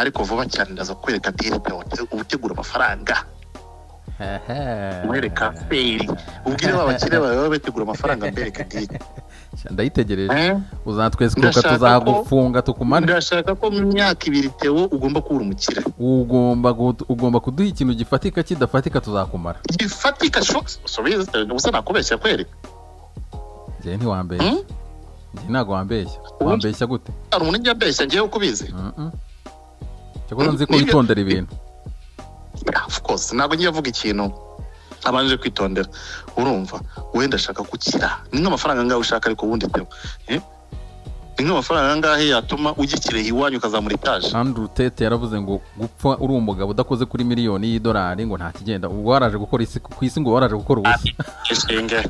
ariko vuba cyane ndaza kwereka direct ubutegura amafaranga mwereka feri ubwire babakire bawe bategura amafaranga mbereka direct ndayitegereje uzatwesikuka tuzagufunga tukumane ndashaka ko mu myaka 2 Theo ugomba kubura umukire ugomba kuduha ikintu gifatika kidafatika tuzakumara gifatika sorry usa nakubeshya kweri je ntiwambeshya je ntago wambeshya gute ari umuntu njyambeshya ngiye kubizi cyakora nzi ko witondera ibintu of course ntago ngiye avuga ikintu abanje kwitondera urumva wenda ashaka gukira ni nk'amafaranga ngaho ushaka ariko wundi Theo ni nk'amafaranga ngaho yatuma ugikire iwanyu ukazamura etaje Andrew Tate yaravuze ngo gupfa uri umugabo udakoze kuri miliyoni y'idolari ngo nta kigenda ubwo waraje gukora isi ku isi ngo waraje gukora ubusa ishinge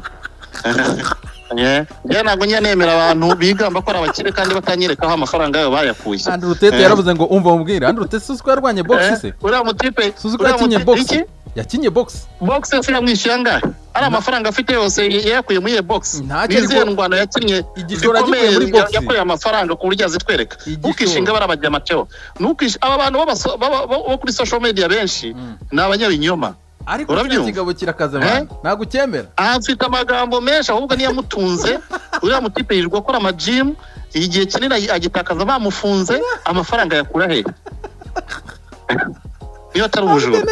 ntabwo nyanemera abantu bigamba ko ari abakire kandi batanyerekaho amafaranga yabo bayakuye Andrew Tate yaravuze ngo umva mubwira Andrew Tate susko yarwanye box se uriya mutipe susko yakinye box yakinye box se yamwishyuye angahe ari amafaranga afite yose yakuye muri iyo box niziye ndwano yakinye igikomeye muri box yakuye amafaranga ku buryo azitwereka ukishinga barabajya Mateo aba bantu bo kuri social media benshi ni abanyabinyoma ariko kigabo kirakaza abantu ntago cyemera afite amagambo menshi ahubwo niyo mutunze uriya mutipe yirirwa akora ama gym igihe kinini agitakaza bamufunze amafaranga yakura he niyo atari ubujura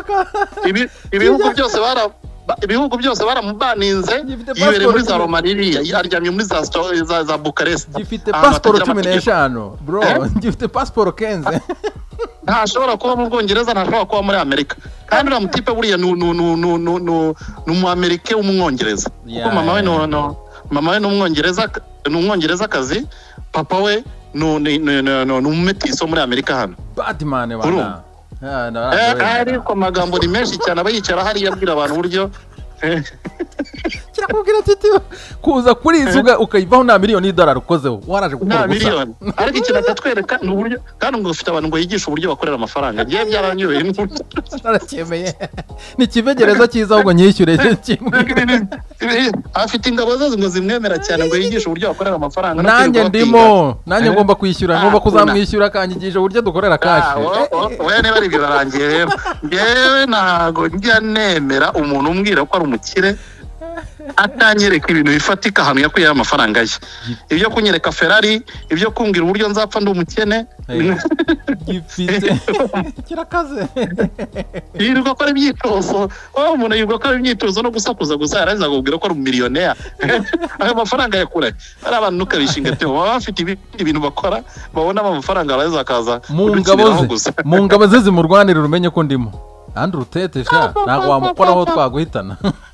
ibihugu byose baramubaninze yibereye muri za Romania aryamye muri za Bucharest gifite passport 15 bro gifite passport 15 ntashobora kuba mu Bwongereza ntashobora kuba muri Amerika kandi uriya mutipe buriya ni Amerika w'umwongereza kuko mama we ni umwongerezakazi papa we ni umumetiso muri Amerika hano Batman bana ariko amagambo ni menshi cyane abayicara hari yabwira abantu uburyo kirakubwira titi kuza kuri izuga ukayivaho na miliyoni y'idolari ukozeho waraje gukora gusa ariko ikintu atatwereka ni uburyo kandi ngo ufite abantu ngo yigisha uburyo bakorera amafaranga ngiye byaranyuye narakemeye ni kivegereza cyiza ahubwo nyishyure kimwe afite ingabo zo ngo zimwemera cyane ngo yigisha uburyo bakorera amafaranga nanjye ngomba kwishyura ngomba kuzamwishyura akanyigisha uburyo dukorera kashi we niba ari ibyo barangiye rero ngewe ntago njya nemera umuntu umbwira ko ari umukire atanyereka ibintu bifatika ahantu yakuye amafaranga ye ibyo kunyereka Ferrari ibyo kumbwira uburyo nzapfa ndi umukene gifite kirakaze yirirwa akora imyitozo umuntu yirirwa akora imyitozo no gusakuza gusa yarangiza akubwira ko ari umumiliyoneri ayo mafaranga yakura ari abantu nukabishinga Theo baba bafite ibintu bakora babona amafaranga araza akaza mu ngabo ze zimurwanira urumenye ko ndimo Andrew Tate sha ntago wamukoraho twaguhitana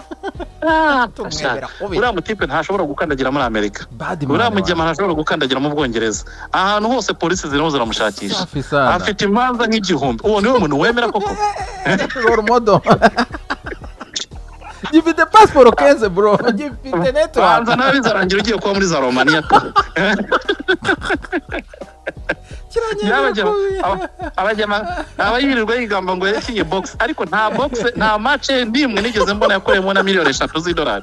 uriya mutipe ntashobora gukandagira muri Amerika uriya mujyama ntashobora gukandagira mu Bwongereza ahantu hose polisi zirimo ziramushakisha afite imanza nk'igihumbi uwo niwe muntu wemera koko role model gifite passport 15 bro gifite network banza nawe bizarangira ugiye kuba muri za Romania abayirirwa yigamba ngo yakinye box ariko nta box nta match ndimwe nigeze mbona yakoreyemo na miliyoni 3 z'idolari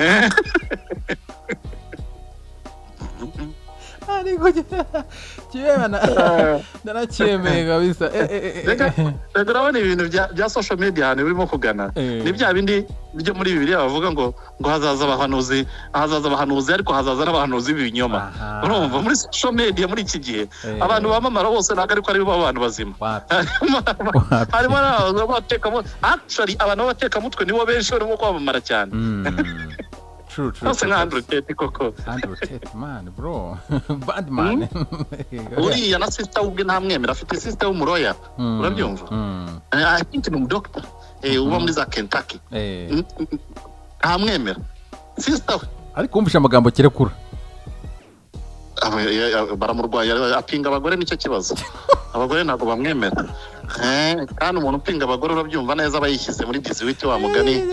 ariko kibana naracyemeye kabisa urabona ibintu bya social media hano birimo kugana ni bya bindi byo muri Bibiliya bavuga ngo hazaza abahanuzi ariko hazaza n'abahanuzi b'ibinyoma urumva muri social media muri iki gihe abantu bamamara bose ntago ariko ari bo abantu bazima harimo n'abatekamo actually abantu b'abatekamutwe nibo benshi barimo kwamamara cyane True. Nose nka Andrew Tate koko. Andrew Tate man bro. Bad man. Uriya na sister ubwe ntamwemera afite sister w'umuroya. Urabyumva? I think ni umudoctor. Uba muri za Kentucky. Ntamwemera. Sister ariko umvisha amagambo kirekura. Baramurwaye apinga abagore nicyo kibazo. Abagore ntago bamwemera. Kandi umuntu upinga abagore urabyumva neza abayishyize muri dizwiti wa mugani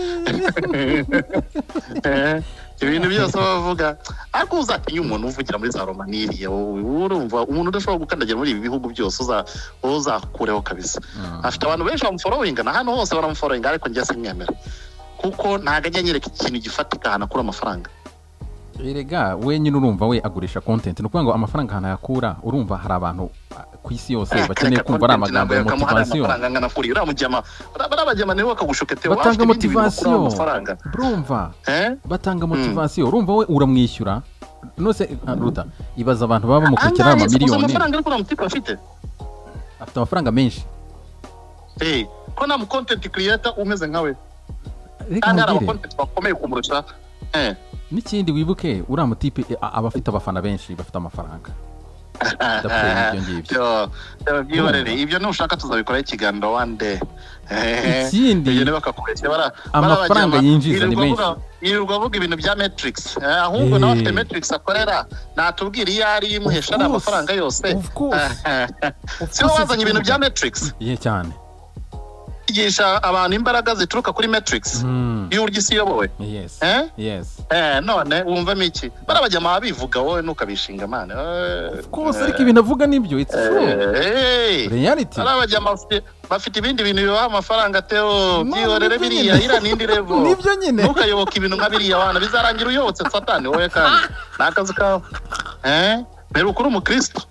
ibintu byose bavuga ariko uzatinya umuntu uvugira muri za Romania urumva umuntu udashobora gukandagira muri ibi bihugu byose uzakureho kabisa afite abantu benshi bamufollowinga na hano hose baramufollowinga ariko njye simwemera kuko ntago ajya nyereka ikintu gifatika hana kuri amafaranga erega we nyine urumva we agurisha content nukuvuga ngo amafaranga hana yakura urumva hari abantu ku isi yose bakeneye kumva ari amagambo ya motivation barabajyama niwe bakagushokete batanga motivation urumva batanga motivation urumva we uramwishyura nose ruta ibaza abantu baba bamukurikira amamiliyoni amafaranga ariko namutipa afite amafaranga menshi ko na mu content creator umeze nkawe reka ngire content bakomeye kumurusha n'ikindi wibuke uriya mutipe abafite abafana benshi bafite amafaranga ibyo nushaka tuzabikora ikiganiro one day ikindi amafaranga yinjiza ni menshi yirirwa avuga ibintu bya Matrix ahubwo nawe afite Matrix akorera natubwira iyo ari imuhesha amafaranga yose si wazanye ibintu bya Matrix cyane yigisha abantu imbaraga zituruka kuri Matrix y'uburyo isi yobowe none wumvamo iki barabajyama babivuga wowe nukabishinga mane kose ariko ibintu avuga nibyo it's true reality barabajyama bafite ibindi bintu bibaha amafaranga teo byihorere biriya ira nindi level nibyo nyine ntukayoboka ibintu nka biriya wana bizarangira uyobotse satani wowe kandi nakazi kawe mbere ukuri umukristo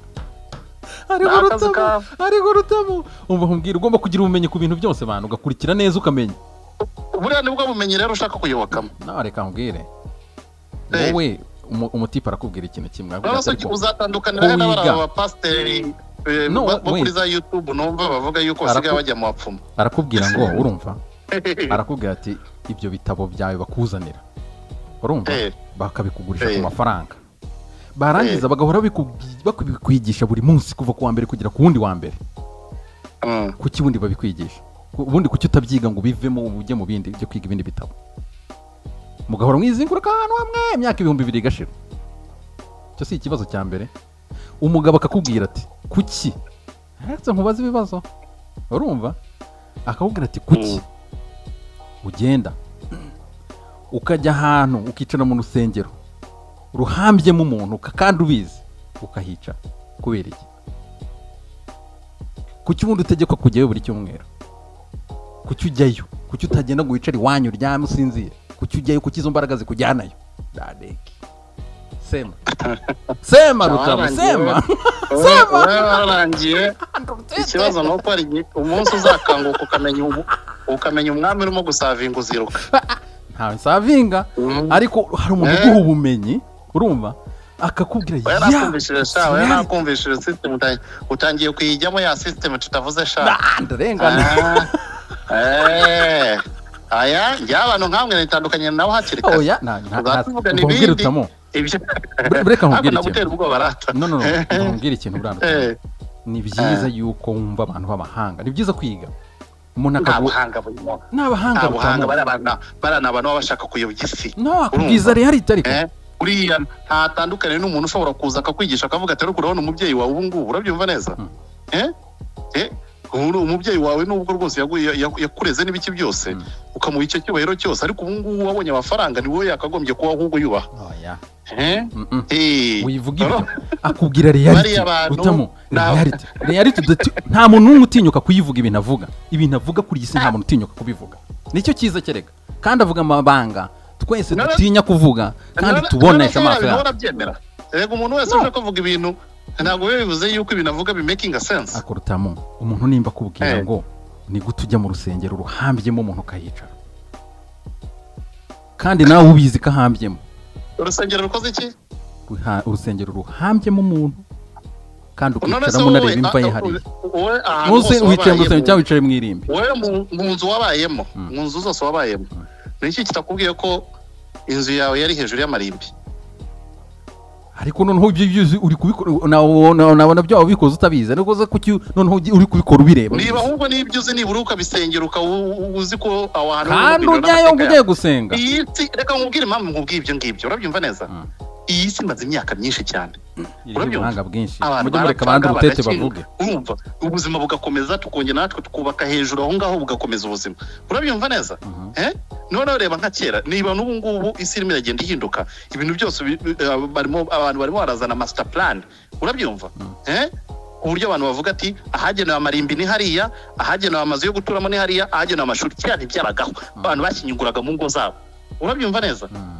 ariko rutamo umva kumbwira ugomba kugira ubumenyi ku bintu byose abantu ugakurikira neza ukamenya buriya nibwo bumenyi rero ushaka kuyobokamo nawe reka nkubwire wowe umutipe arakubwira ikintu kimwe uzatandukanira n'abara bapasiteri bo kuri za YouTube numva bavuga yuko basigaye bajya mu bapfumu arakubwira ngo urumva arakubwira ati ibyo bitabo byawe bakuzanira urumva bakabikugurisha ku mafaranga barangiza bagahora bakwigisha buri munsi kuva ku wa mbere kugera ku wundi wa mbere kuki bundi babikwigisha ubundi kuki utabyiga ngo bivemo ujye mu bindi byo kwiga ibindi bitabo mugahora mwizinguruka ahantu hamwe imyaka 2000 igashira cyo si ikibazo cya mbere umugabo akakubwira ati kuki aretse nkubaza ibibazo urumva akakubwira ati kuki ugenda ukajya ahantu ukicara mu rusengero ruhambyemo umuntu kandi ubizi ukahica kubera iki kuki ubundi utegekwa kujyayo buri cyumweru kuki ujyayo kuki utagenda ngo wicare iwanyu uryame usinzire kuki ujyayo kuki izo mbaraga zikujyanayo dadeki sema rutamo sema wararangiye ikibazo nuko ari umunsi uzakanguka ukamenya umwami urimo gusavinga uziruka ntawe nsavinga ariko hari umuntu uguha ubumenyi urumva akakubwira nakumvishije system utangiye kuyijyamo ya system tutavuze sha ndarengana aya y'abantu nkamwe nitandukanye nawe hakiri kare oya nkubwira utamo reka nkubwire ikintu nkubwire ikintu burandutse ni byiza yuko wumva abantu b'amahanga ni byiza kwiga umuntu akabuhanga n'abahanga barana abantu bashaka kuyobya isi no akubwiza reality ariko uriya ntatandukanye n'umuntu ushobora kuza akakwigisha akavuga ati urabona umubyeyi wawe ubu ngubu urabyumva neza umubyeyi wawe nubwo rwose yakureze n'ibiki byose ukamuha icyo cyubahiro cyose ariko ubu ngubu wabonye amafaranga ni wowe yakagombye kuba ahubwo yubaha wivuga ibyo akubwira reality utamo reality nta muntu n'umwe utinyuka kuyivuga ibintu avuga kuri iyi si nta muntu utinyuka kubivuga nicyo cyiza kereka kandi avuga amabanga twese dutinya kuvuga kandi tubonesha amaso yacu rego umuntu wese ushaka kuvuga ibintu ntabwo bivuze yuko ibintu avuga bimaking a sense akurutamo umuntu nimba akubwira ngo ni gute ujya mu rusengero ruhambyemo umuntu ukahicara kandi nawe ubizi ko ahambyemo urusengero rukoze iki urusengero ruhambyemo umuntu kandi ukicaramo unareba imva ye hariya wicaye mu rusengero cyangwa wicaye mu irimbi wowe mu nzu wabayemo mu nzu zose wabayemo ni iki kitakubwiye ko inzu yawe yari hejuru y'amarimbi ariko noneho ibyo uri kubikora nabona byo wabikoze utabizi ariko uza kuki noneho uri kubikora ubireba niba ahubwo nibyo uzi nibura ukabisengera uzi ko aho hantu kandi ujyayo ngo ugiye gusenga reka nkubwire impamvu nkubwiye ibyo ngibyo urabyumva neza iyi si imaze imyaka myinshi cyane ubuhanga bwinshi mujye mureka abandi ubutete bavuge urumva ubuzima bugakomeza tukongera natwe tukubaka hejuru aho ngaho bugakomeza ubuzima urabyumva neza noneho reba nka kera niba n'ubu ngubu isi irimo iragenda ihinduka ibintu byose abantu barimo barazana master plan urabyumva uburyo abantu bavuga ati ahagenewe amarimbi ni hariya ahagenewe amazu yo guturamo ni hariya ahagenewe amashuri cyane byaragaho abantu bakinyunguraga mu ngo zabo urabyumva neza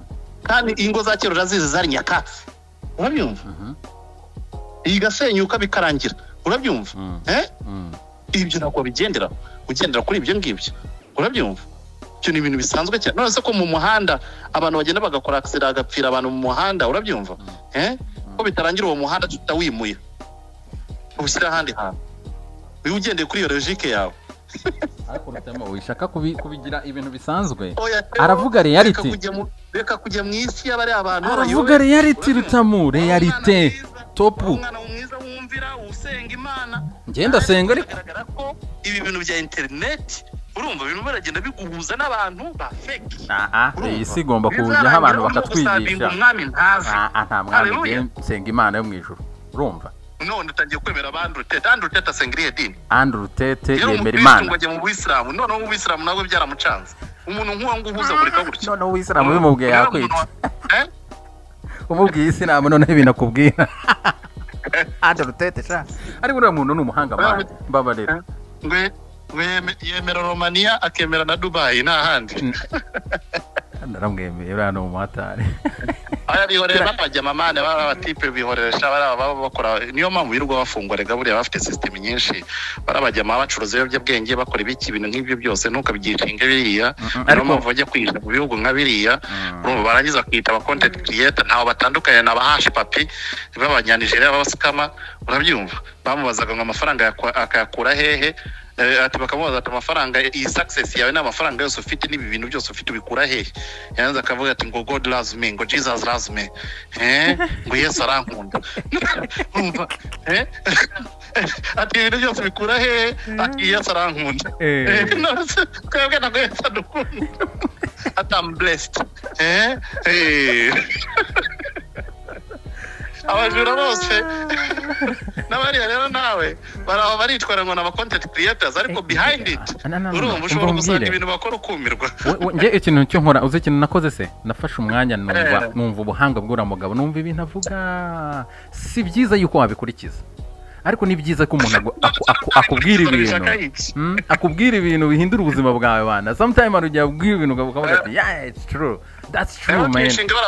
kandi ingo za kera urazizi zari nyakatsi urabyumva igasenyuka bikarangira urabyumva ibyo ntabwo bigendera ugendera kuri ibyo ngibyo urabyumva cyo ni ibintu bisanzwe cyane none se ko mu muhanda abantu bagenda bagakora accident agapfira abantu mu muhanda urabyumva ko bitarangira uwo muhanda tutawimuye ubushyira ahandi hantu uyu ugendeye kuri iyo logique yawe ariko Rutamo wishaka kubigira ibintu bisanzwe aravuga reality reka kujya mu isi y'abari abantu aravuga reality Rutamo reality top umwana mwiza wumvira usenga Imana ngenda senga ariko bigaragara ko ibi bintu bya internet urumva ibintu baragenda biguhuza n'abantu ba fake iyi si igomba kujyaho abantu bakatwigisha umwami ntazi nta mwami senga Imana yo mu ijuru urumva none utangiye kwemera Andrew Tate asengiriye dini Andrew Tate yemera Imana ngo ajya mu Buyisilamu none mu Buyisilamu nawe byaramucanze umuntu nk'uwo nguhuza buri gutya none Ubuyisilamu bimubwiye yakwita umubwiye Isilamu none binakubwira Andrew Tate sha ariko uriya muntu ni umuhanga mbabarira yemera Romania akemera na Dubai n'ahandi ndaramwemeye uriya ni umuhatari aya bihorera bajya mamane barabatipe bihoresha baraba bakora niyo mpamvu yirirwa bafungwa rega buriya bafite system nyinshi barabajya bacuruza ibiyobyabwenge bakora ibiki ibintu nk'ibyo byose ntukabigishinge biriya niyo mpamvu bajya kwiga mu bihugu nka biriya urumva barangiza kwita aba content creator ntaho batandukanye n'abahashi papi b'abanyanijeriya b'abasikama urabyumva bamubazaga ngo amafaranga akayakura hehe ati bakamubaza ati amafaranga iyi success yawe n'amafaranga yose ufite n'ibi bintu byose ufite ubikura hehe yanze akavuga ati ngo God loves me ngo Jesus loves me ngo Yesu arankunda umva ati ibintu byose bikura hehe ati Yesu arankunda twebwe ntabwo Yesu adukunda ati I'm blessed abajura bose n'abariya rero nawe baraho baritwara ngo n'aba content creators ariko behind it urumva ushobora gusanga ibintu bakora ukumirwa nge ikintu cyo nkora uzi ikintu nakoze se nafashe umwanya numva ubuhanga bw'uriya mugabo numva ibintu avuga si byiza yuko wabikurikiza ariko ni byiza ko umuntu akubwira ibintu bihindura ubuzima bwawe bana sometimes arujya abwira ibintu ukavuga ati yeah it's true that's true man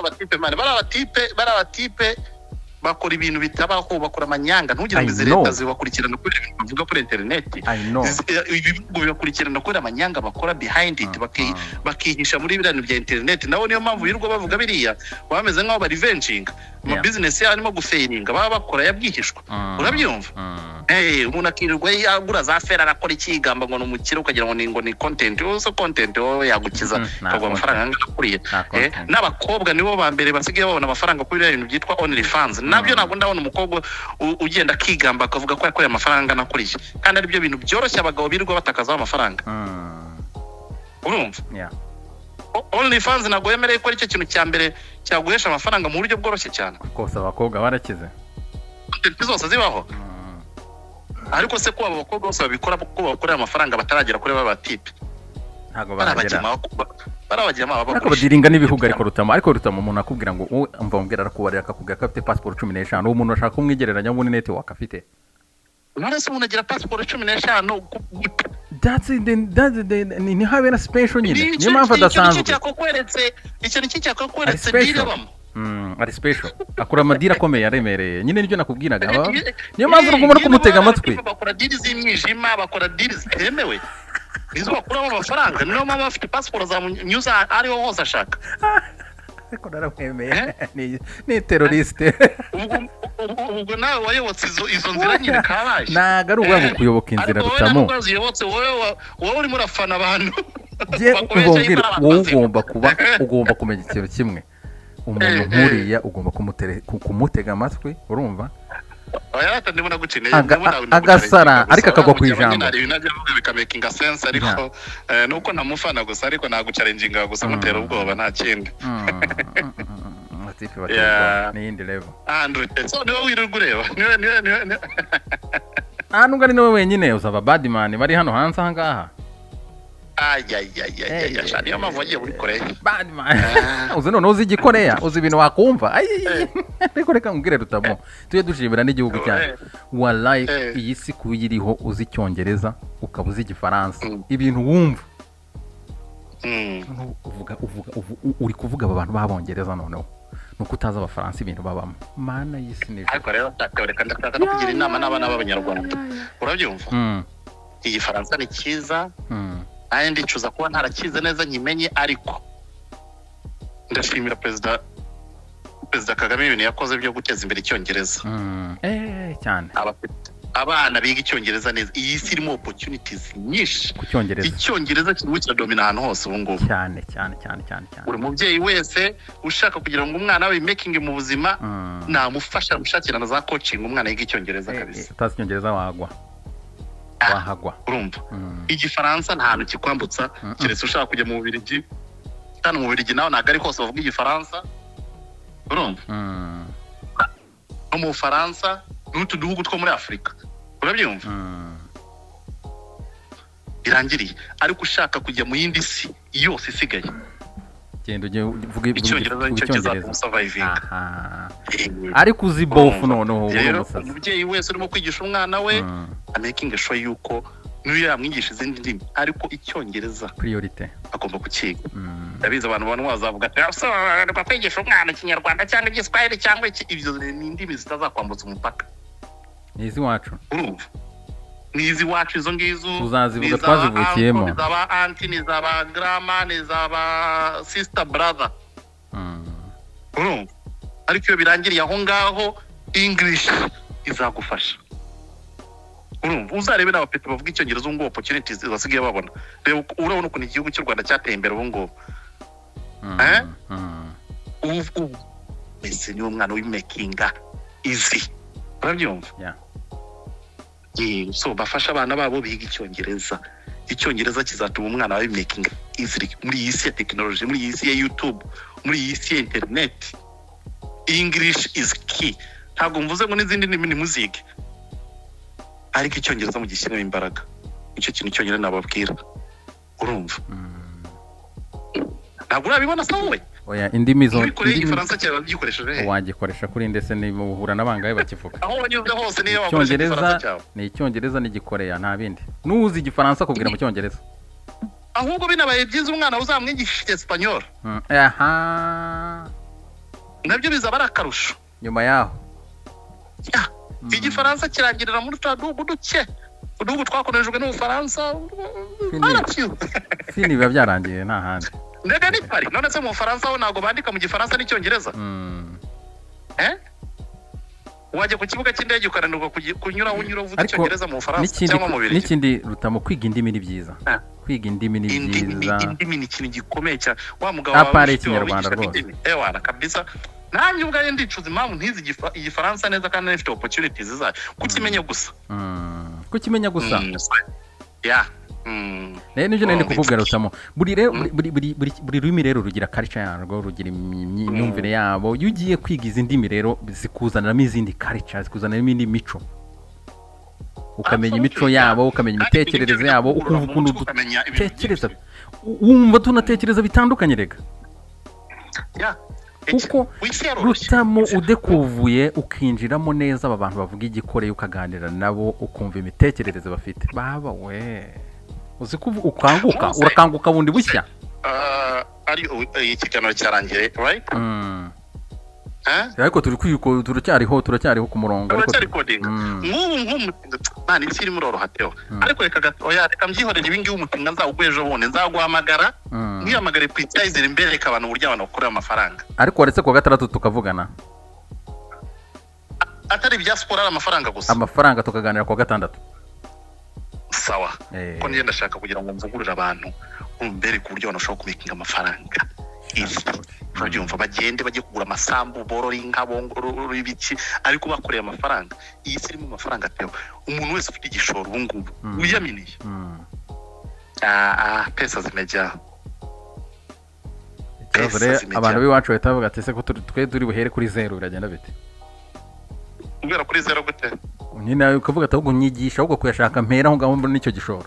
barabatipe bakora ibintu bitabaho bakora amanyanga ntugire ngo izi leta zibakurikirana kuri ibintu bavuga kuri internet ibihugu bibakurikirana kuri amanyanga bakora behind it bakihisha muri ibintu bya internet naho niyo mpamvu yirirwa bavuga biriya bameze nk'aho bari revenging mu business yarimo gufailinga baba bakora yabwihishwa urabyumva umuntu akirirwa yagura za fera arakora ikigamba ngo numukire ukagira ngo ni content also content yagukiza kagwa amafaranga ngakuriye n'abakobwa nibo ba mbere basigaye babona amafaranga kuri ibintu byitwa OnlyFans nabyo ntabwo ndabona umukobwa ugenda kigamba akavuga ko yakoreye amafaranga nakuriye kandi ari byo bintu byoroshye abagabo birirwa batakazaho amafaranga urumva OnlyFans ntabwo yemereye ko ari cyo kintu cya mbere cyaguhesha amafaranga mu buryo bworoshye cyane kose abakobwa barakize zose zibaho ariko se ko abo bakobwa bose babikora kuko bakorera amafaranga bataragera kuri batipe ntago baragera barabagema ariko badiringa n'ibihugu ariko Rutamo umuntu akubwira ngo wowe umva umbwira arakubarira akakubwira ko afite passport 15 uwo muntu ashaka kumwigereranya ngo ni network afite none se umuntu agira passport 15 ni habe na special nyine niyo mpamvu adasanzwe icyo ni cyakokweretse birebamo ari special akora amadira akomeye aremereye nyine nibyo nakubwiraga niyo mpamvu ugomba kumutega amatwi bakora deals z'imyijima bakora deals zemewe nizo bakuramo amafaranga niyo mpamvu afite passport za nyuza ariho hose ashaka ariko naramwemeye ni terroriste ubwo nawe wayobotse izo nzira nyine kabaye ntago ari ubwangu kuyoboka inzira Rutamo wowe urimo urafana abantu ugomba kumenya ikintu kimwe umuntu nkuriya ugomba kumutega amatwi urumva agasara ariko akagwa ku ijambo bikamakinga sense ariko nuko namufana gusa ariko nagucalenginga gusa mutera ubwoba nta kindi n'iyindi level so niwe wirirwa ureba nubwo ari nawe wenyine uzaba badman bari hano hanze aha ngaha niyo mpamvu wagiye muri koreya uzi noneho uzi igikoreya uzi ibintu wakumva ariko reka ngubwire Rutamo tujye dushimira n'igihugu cyacu wallahi iyi si kuyiriho uzi icyongereza ukaba uzi igifaransa ibintu wumva uri kuvuga aba bantu b'abongereza noneho nuko utazi abafaransa ibintu babamo mana y'isi neza ariko rero reka ndashaka no kugira inama n'abana b'abanyarwanda urabyumva iyi Faransa ni cyiza naye ndicuza kuba ntarakize neza nkimenye ariko ndashimira perezida Kagame ibintu yakoze byo guteza imbere icyongereza cyane abana biga icyongereza neza iyi si irimo opportunities nyinshi ku cyongereza icyongereza kirimo kiradomina ahantu hose ubu ngubu cyane buri mubyeyi wese ushaka kugira ngo umwana we making mu buzima namufasha gushakirana za coaching umwana yiga icyongereza kabisa utazi icyongereza wahagwa urumva igifaransa nta hantu kikwambutsa keretse ushaka kujya mu Bubiligi kandi mu Bubiligi naho ntabwo ari hose bavuga igifaransa urumva no mu Bufaransa n'utu duhugu two muri Afurika urabyumva birangiriye ariko ushaka kujya mu yindi si yose isigaye genda ujye uvuga icyongereza surviving ariko uzi bofu noneho umubyeyi wese urimo kwigisha umwana we making sure yuko niyo yamwigisha izindi ndimi ariko icyongereza priority agomba kukiga ndabizi abantu bano bazavuga ati kwigisha umwana ikinyarwanda cyangwa igiswahili cyangwa ibyo ni indimi zitazakwambutsa umupaka nizi wacu urumva nizi wacu izo ngizo uzazivuga twazivukiyemo zaba auntie ni zaba grandma ni zaba sister brother urumva ariko iyo birangiriye aho ngaho English izagufasha urumva uzarebe n'abapeti bavuga icyongereza ngo opportunities basigaye babona rero urabona ukuntu igihugu cy'u Rwanda cyateye imbere ubu ngubu ese ni umwana w'imakinga easy urabyumva so bafasha abana babo biga icyongereza kizatuma umwana wawe making easy muri iyi si ya technology muri iyi si ya YouTube muri iyi si ya internet English is key ntabwo mvuze ngo n'izindi ndimi nimuzige ariko icyongereza mu gishyiramo imbaraga icyo kintu cyonyine nababwira urumva ntabwo urabibona se wowe oya indimi zo igifaransa cyaba gikoresheje wagikoresha kuri ndetse niba uhura n'abangaye bakivuga aho banyuze hose niyo wakoresha igifaransa cyawe ni icyongereza n'igikoreya nta bindi nuzi igifaransa kubwira mu cyongereza ahubwo binabaye byiza umwana uzamwigisha Espanyol nabyo bizaba ari akarusho nyuma yaho igifaransa kirangirira muri twadugu duke udugu twakoreshejwe n'Ubufaransa fini biba byarangiye nta handi ndege ni pari none se mu Bufaransa ho ntago bandika mu gifaransa n'icyongereza wajya ku kibuga cy'indege ukaranirwa kunyura uvuga icyongereza mu Bufaransa cyangwa mu Bubiligi n'ikindi rutamo kwiga indimi ni byiza kwiga indimi ni byiza indimi ni ikintu gikomeye cyane wa mugabo apare ikinyarwanda rwose ewana kabisa nanjye ubwaye ndicuza impamvu ntizi igifaransa neza kandi nifite opportunities zayo kukimenya gusa rero nibyo nari kukubwira rutamo buri rurimi rero rugira culture yarwo rugira imyumvire yabo iyo ugiye kwiga izi ndimi rero zikuzaniramo izindi culture zikuzaniramo indi mico ukamenya imico yabo ukamenya imitekerereze yabo ukumva ukuntu dutekereza wumva tunatekereza bitandukanye rega kuko rutamo udekuvuye ukinjiramo neza aba bantu bavuga igikoreye ukaganira nabo ukumva imitekerereze bafite baba we uzi ko urakanguka bundi bushya ari ikiganiro cyarangiye right ariko turacyariho ku murongo nk'ubu mani isi irimo uroroha teo ariko reka mbyihorere ibi ngibi umutinga nzawugwejo bundi nzaguhamagara nkihamagare ku icyayizere imbere reka abantu uburyo abantu bakorera amafaranga ariko waretse kuwa gatandatu tukavugana atari ibya siporo ari amafaranga gusa amafaranga tukaganira kuwa gatandatu sawa ko niyo ndashaka kugira ngo mvugurure abantu mbere ku buryo abantu bashobora kumekinga amafaranga urabyumva bagende bajye kugura amasambu borora inka bongorora ibiki ariko bakoreye amafaranga iyi si irimo amafaranga ateo umuntu wese ufite igishoro ubu ngubu wiyaminiye pesa zimejaa abantu b'iwacu bahita bavuga ati ese ko twe turi buhere kuri zero biragenda bite ubera kuri zero gute nyine ukavuga ati ahubwo nyigisha ahubwo kuyashaka mpera aho ngaho n'icyo gishoro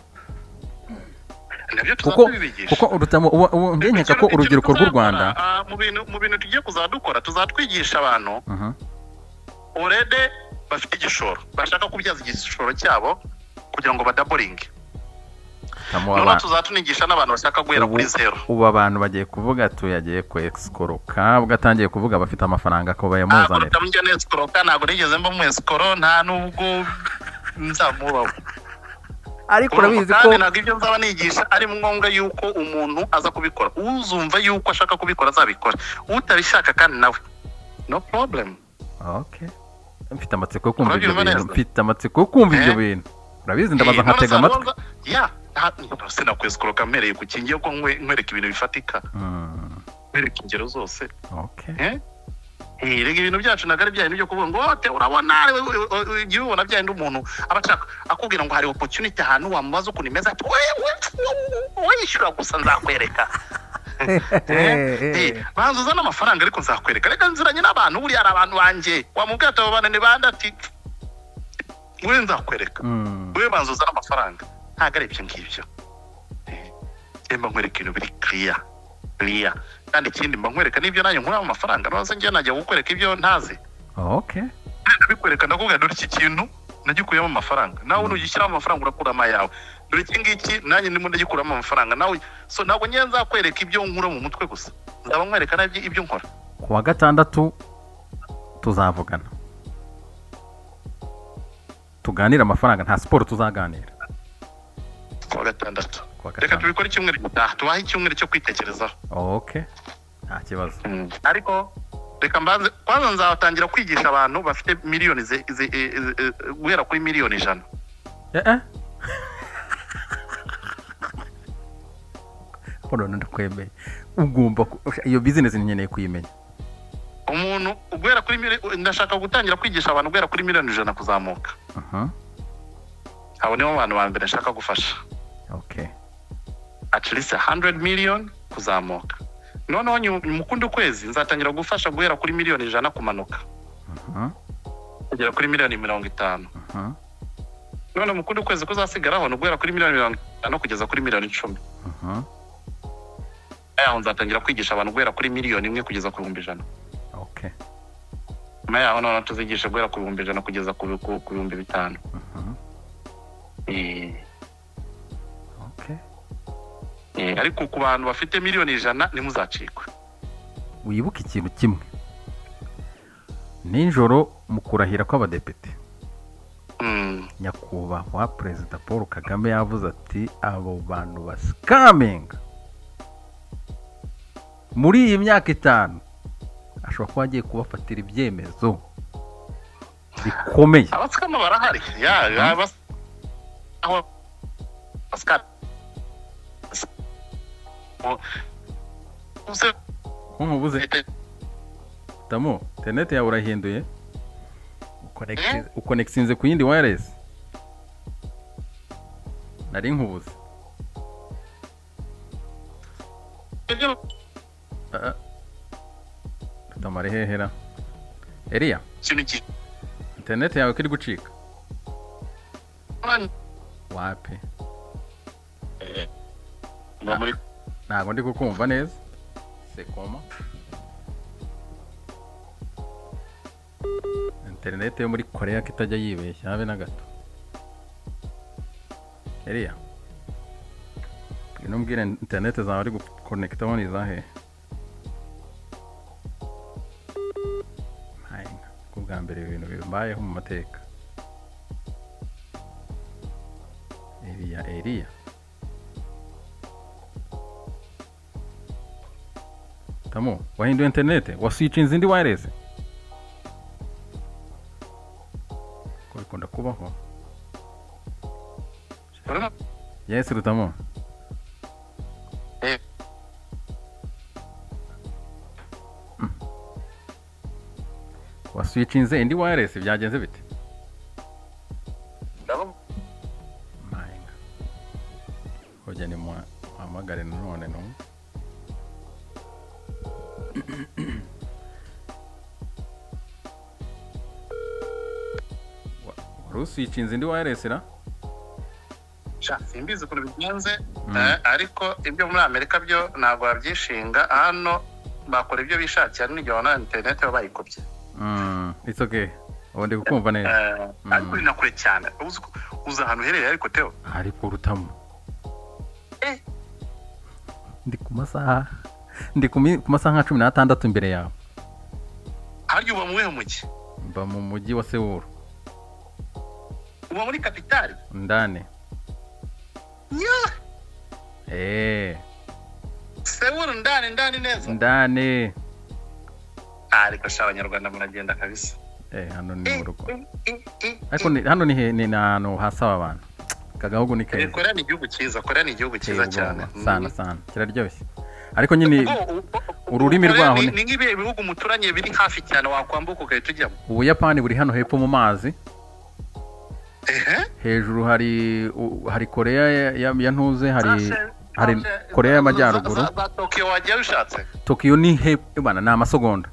kuko urutamo ngenyeka ko urubyiruko rw'u Rwanda mu bintu tugiye kuzadukora tuzatwigisha abantu already bafite igishoro bashaka kubyaza igishoro cyabo kugira ngo badaboringe noneho tuzatunigisha n'abantu bashaka guhera kuri zero. Ubu abantu bagiye kuvuga tuyagiye ku esikoroka ugatangiye kuvuga abafite amafaranga ko bayamuzanira. Ntabwo tamujya n'esikoroka, ntabwo nigeze mba mu esikoro, nta nubwo nzamubaho. Ariko urabizi ko ntabwo ibyo nzaba nigisha ari ngombwa yuko umuntu aza kubikora. Uzumva yuko ashaka kubikora azabikora, utabishaka kandi nawe no problem. Okay, mfite amatsiko yo kumva ibyo bintu, mfite amatsiko yo kumva ibyo bintu. Urabizi ndabaza nkatega amatwi. Sinakwesikuroka mpereye ku kingiye ko nkwereka ibintu bifatika, nkwereka ingero zose. Okay, rega ibintu byacu nagari bya ibintu byo kuvuga ngo wote urabona igihe ubona bya ndi umuntu abashaka akubwira ngo hari opportunity ahantu wamubaza ukuntu imeze, wewe yishyura gusa nzakwereka. Banza uzana amafaranga ariko nzakwereka. Reka nziranye n'abantu, buri ari abantu banje wamubwira ati abana ni bande, ati wewe nzakwereka. Wewe banza uzana amafaranga, ntago ari ibyo ngibyo. Mba nkwereka ibintu biri clear. Kandi ikindi mba nkwereka n'ibyo nanjye nkura amafaranga, nazo njye najya gukwereka ibyo ntazi. Okay, bikwereka ndakubwira dore iki kintu nagikuyemo amafaranga, nawe unugishyiramo amafaranga urakuramo ayawe. Dore iki ngiki nanjye ndimo ndagikuramo amafaranga nawe, so ntabwo njye nzakwereka ibyo nkura mu mutwe gusa, nzaba nkwereka nabyo ibyo nkora. Ku wa gatandatu tuzavugana tuganira amafaranga, nta siporo tuzaganira. Ku wa gatandatu reka tubikore icyumweru gitaha, tubahe icyumweru cyo kwitekerezaho. Okay, nta kibazo. Ariko reka mbanze kwanza nzatangira kwigisha abantu bafite miliyoni guhera kuri miliyoni 100. Hano ndakwemeye, ugomba iyo business nkeneye kuyimenya. Umuntu guhera kuri ndashaka gutangira kwigisha abantu guhera kuri miliyoni 100 kuzamuka. Abo nibo abantu ba mbere nshaka gufasha. Okay, at least 100 million kuzamuka. Noneho mukundi ukwezi nzatangira gufasha guhera kuri miliyoni 100 kumanuka. Kugera kuri miliyoni 50. None mukundi ukwezi kuzasigaraho no guhera kuri miliyoni 50 kugeza kuri miliyoni 10. Aho nzatangira kwigisha abantu guhera kuri miliyoni 1 kugeza ku 100,000. Okay, Maya none tuzigisha guhera ku 100,000 kugeza ku 5,000. Okay, ariko ku bantu bafite miliyoni 100 ntimuzacikwe. Wibuka ikintu kimwe, nijoro mukurahira kw'abadepite, nyakubahwa Perezida Paul Kagame yavuze ati abo bantu basikaminga muri iyi myaka 5 ashobora kuba agiye kubafatira ibyemezo bikomeye. Abatsikama barahari aho Pascal nkubuze Tamo, internet yawe urahinduye uconnectinze ku yindi wireless. Nari nkubuze. Tutamare hehera. Elia, internet yawe kiri gucika. Wapi? Ntabwo ndi kukumva neza. Sekoma. Internet yo muri Korea kitajya yibeshya habe na gato. Elia, mbwira internet zawe ari guconnecta woni zahe. Bwa mbere ibintu bimbayeho mu mateka. Elia Tamo, wahinduye internet, waswitchinze indi wireless. Ko bikunda kubaho. Yes, Rutamo. Waswitchinze indi wireless byagenze bite? Mainga. Hoja ni muhamagare none no. Waswitchinze indi wireless ra? Simbizi ukuntu bigenze, ariko ibyo muri Amerika byo ntabwo babyishinga. Hano bakora ibyo bishakiye n'igihe wana internet bayikopye. It's okay. Wende kukumva neza. Ariko uri nakure cyane. Uza ahantu herereye ariko Teo. Ariko Rutamo. ndi ku masaha nka 16 imbere yawe. Harya uba muwe mujyi? Mba mu mujyi wa Seoul. Uba muri kapitali? Ndani. Seoul ndani neza? Ndani. Ariko sha abanyarwanda muragenda kabisa. Hano ni mu rugo. Ariko hano ni ahantu hasaba abantu. Kagahugu ni keza. Korea ni igihugu cyiza cyane. Sana kiraryoshye. Ariko nyine ururimi rwaho ni nk'ibihe bihugu muturanye biri hafi cyane wakwambuka ugahita ujyamo. Ubuyapani buri hano hepfo mu mazi. Hejuru hari Korea ya ntuze, hari Korea y'Amajyaruguru. Za Tokyo wagiye ushatse? Tokyo ni hepfo bana, ni amasegonda.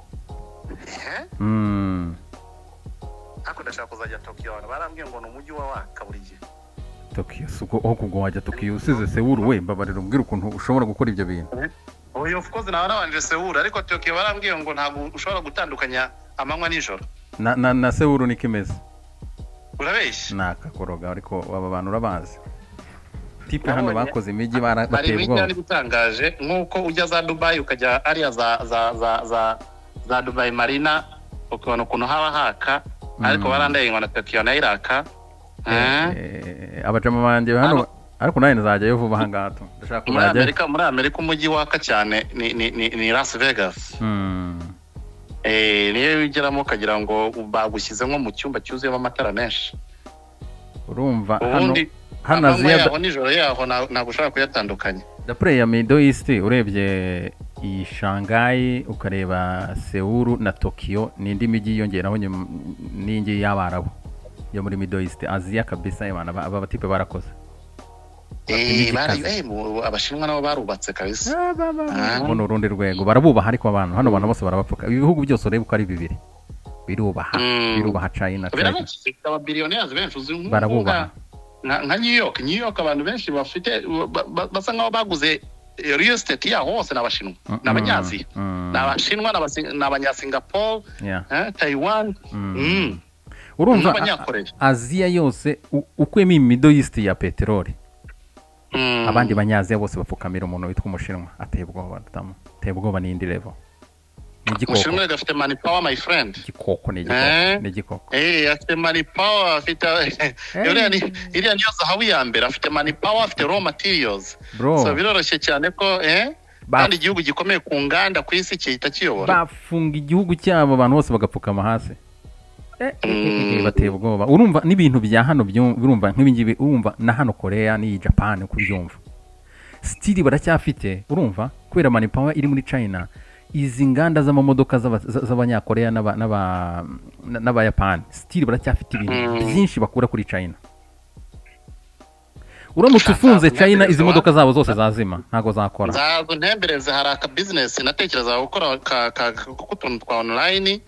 Ako ndashaka kuzajya Tokyo, barambwiye ngo ni umujyi wa waka buri gihe. Tokyo suko ahubwo wajya Tokyo usize Seoul we mbabarira umbwira ukuntu ushobora gukora ibyo bintu. Of course nabanje Seoul, ariko Tokyo barambwiye ngo ntabwo ushobora gutandukanya amanywa n'ijoro. Na Seoul ni kimeze. Urabeshya? Nakakoroga ariko aba bantu urabazi. Tipe hano bakoze imijyi bateye ubwoba. Bari bitangaje nkuko ujya za Dubai ukajya ariya za Dubai Marina ukabona ukuntu haba haka, ariko barandaye ngo na Tokyo na Iraka. Abajama banje hano ariko naye nazajyayo vuba hangato. Ndashaka kuzajya muri Amerika umujyi waka cyane ni Las Vegas. Niyo ugeramo ukagira ngo bagushyize nko mu cyumba cyuzuyemo amatara menshi. Urumva hano Aziya nijoro yaho ntabwo ushobora kuyatandukanya. D'après ya Middle East urebye i Shanghai ukareba Seoul na Tokyo n'indi mijyi yongeraho n'ingi y'Abarabu yo muri Middle East. Aziya kabisa y'abana aba batipe barakoze. Abashinwa nabo barubatse kabisa. Bono urundi rwego barabubaha, ariko abantu hano bose barabapfuka. Ibihugu byose ureba uko ari bibiri birubaha China. Ababiliyoneri benshi barabubaha. Nka New York abantu benshi bafite basa nkaho baguze real estate yaho hose n'abashinwa n'abanyazi n'abashinwa n'abanyasingapore, Taiwan. Urumva Aziya yose ukwemo Middle East ya peteroli, abandi banyaziya bose bapfukamira umuntu witwa umushinwa. Ateye ubwoba n'indi level. Umushinwa gafite money power, my friend. Igikoko ni igikoko. Afite money power, afite iriya niyo zahabu ya mbere. Afite money power, afite raw materials. So biroroshye cyane ko kandi igihugu gikomeye ku nganda ku isi cyita kiyobora. Bafunga igihugu cyabo abantu bose bagapfukama hasi. Bateye ubwoba. Urumva n'ibintu bya hano urumva nk'ibingibi, urumva na hano Korea ni Japan kubyumva. Still baracyafite, urumva kubera money power iri muri China. Izi nganda z'amamodoka z'abanyakorea n'abayapani still baracyafite ibintu byinshi bakura kuri China. Uramutse ufunze China izi modoka zabo zose zazima, ntago zakora. Zazo ntembereze hari aka business natekereza gukora kutuntu twa online.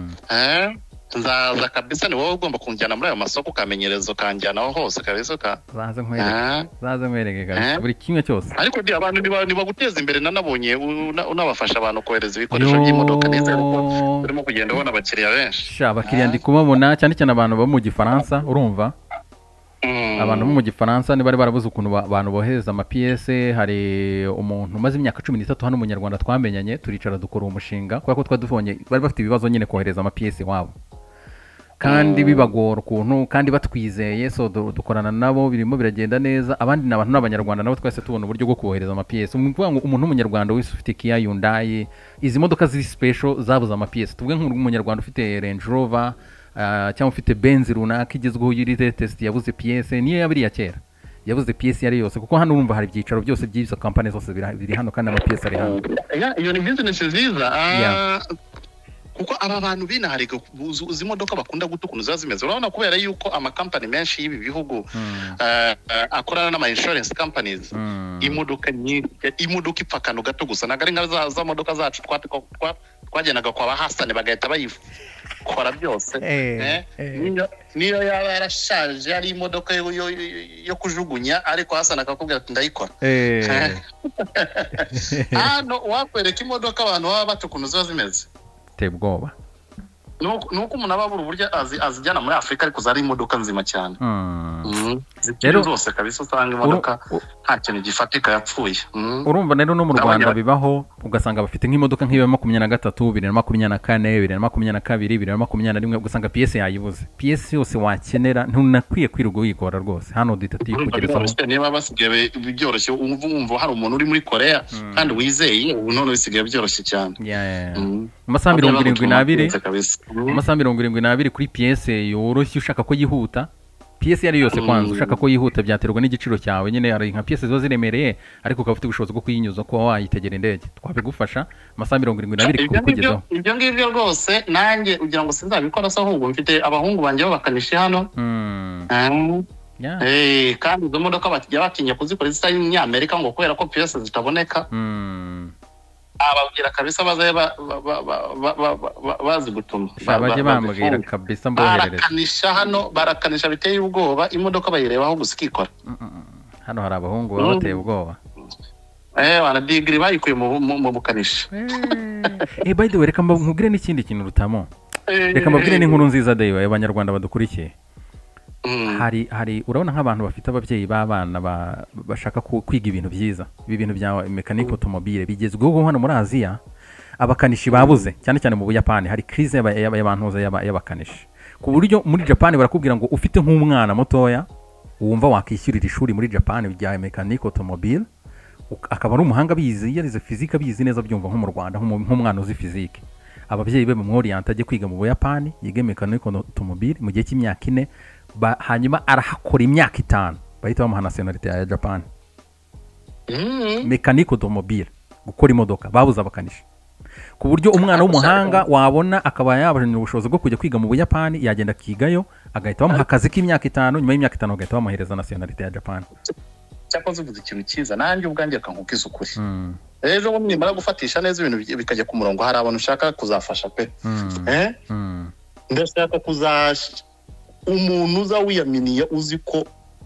Nzaza kabisa, ni wowe ugomba kunjyana muri ayo masoko ukamenyerezo kanjyanaho hose kabisa zaze nkwereke kabisa buri kimwe cyose. Ariko abantu niba guteza imbere, nanabonye unabafasha abantu kohereza ibikoresho by'imodoka neza, ariko urimo kugenda ubona abakiriya benshi. Abakiriya ndi kubabona cyane cyane abantu bo mu Gifaransa. Urumva abantu bo mu Gifaransa ni bari barabuze ukuntu abantu bohereza amapiyese. Hari umuntu umaze imyaka 13 hano umunyarwanda twamenyanye, turicara dukora umushinga kubera ko twaduvonye bari bafite ibibazo nyine kohereza amapiyese wabo, kandi bibagora ukuntu, kandi batwizeye. So dukorana nabo, birimo biragenda neza. Abandi n'abantu n'abanyarwanda nabo twese tubona uburyo bwo kohereza amapiyese. Umvuga ngo umuntu w'umunyarwanda wese ufite Kia, Hyundai, izi modoka ziri special zabuze amapiyese. Tuvuge nk'umunyarwanda ufite Range Rover cyangwa ufite Benz runaka igezweho yuri test yabuze piyese, niyo yabiriya kera yabuze piyese yari yose, kuko hano urumva hari ibyicaro byose by'izo company zose biri hano kandi amapiyese ari hano. Iyo ni business nziza. Kuko aba bantu binahariga uzi imodoka bakunda gutukuna ziba zimeze. Urabona kubera yuko amakampani menshi y'ibi bihugu akorana n'ama insurance companies, imodoka ipfakano gato gusa. Nagari nka za modoka zacu twagenaga kwa bahasane bagahita bayikora byose. Niyo yaba yarashaje ari imodoka yo kujugunya, ariko hasana akakubwira ati ndayikora. Hano wakwereka imodoka abantu baba batukuna ziba zimeze. Ubwoba nuko umuntu ababura uburyo azijyana muri Afrika, ariko zari imodoka nzima cyane. rero zose kabisa usanga imodoka nta kintu gifatika yapfuye. Urumva rero no mu Rwanda bibaho ugasanga bafite nk'imodoka nk'iyo 23 2024 2022 2021 ugasanga PS yayibuze. PS yose wakenera ntunakwiye kwirugo yikora rwose hano ditati kugerezaho. Niba basigaye byoroshye umva hari umuntu uri muri Korea kandi wizeye ubu none bisigaye byoroshye cyane. Amasaha 72 kuri PS yoroshye ushaka ko yihuta. PS yari yose kwanza ushaka ko yihuta byaterwa n'igiciro cyawe nyine ari nka PS zo ziremereye ariko ukaba ufite ubushobozi bwo kuyinyuza ko wayitegera indege twabigufasha amasaha 72 kukugezaho. Ibyo ngibyo rwose nanjye ugira ngo sinzabikora se ahubwo mfite abahungu banjye babakanishi hano. Kandi izo modoka batinya kuzikora zisa y'Amerika ngo kubera ko PS zitaboneka. Ababwira kabisa bazaye bazi gutuma baje bambwira kabisa mboherereza barakanisha biteye ubwoba imodoka bayirebaho gusikikora. Hano hari abahungu bateye ubwoba wana degree bayikuye mu bukanishi. By the way reka mbabwire n'ikindi kintu rutamo reka mbabwire n'inkuru nziza dewe abanyarwanda badukurikiye. Hari urabona nk'abantu bafite ababyeyi b'abana bashaka kwiga ibintu byiza ibi bintu bya mechanic automobile bigezweho hano muri Aziya abakanishi babuze cyane cyane mu Buyapani hari crise y'abantuza y'abakanishi ku buryo muri Japan barakubwira ngo ufite nk'umwana mutoya wumva wakishyurira ishuri muri Japan bya mechanic automobile akaba ari umuhanga bizi yarize physique bizi neza byumva nko mu Rwanda nk'umwana uzi physique ababyeyi be mu Orient ajye kwiga mu Buyapani yige mechanic automobile mu gihe cy'imyaka 4 hanyuma arahakora imyaka 5 bahita bamuha nationality ya Japan. Mechanic automobile gukora imodoka babuza abakanishi ku buryo umwana w'umuhanga wabona akaba yabajije ubushobozi bwo kujya kwiga mu Buyapani yagenda kigayo agahita bamuha akazi k'imyaka 5 nyuma y'imyaka 5 agahita bamuhereza nationality ya Japan. Cyakoze uvuze ikintu cyiza nanjye ubwanjye akankukiza ukuri. Ejo ngo nimara gufatisha neza ibintu bikajya ku murongo hari abantu ushaka kuzafasha pe. Ndashaka kuzasha umuntu uza wiyaminiye uzi ko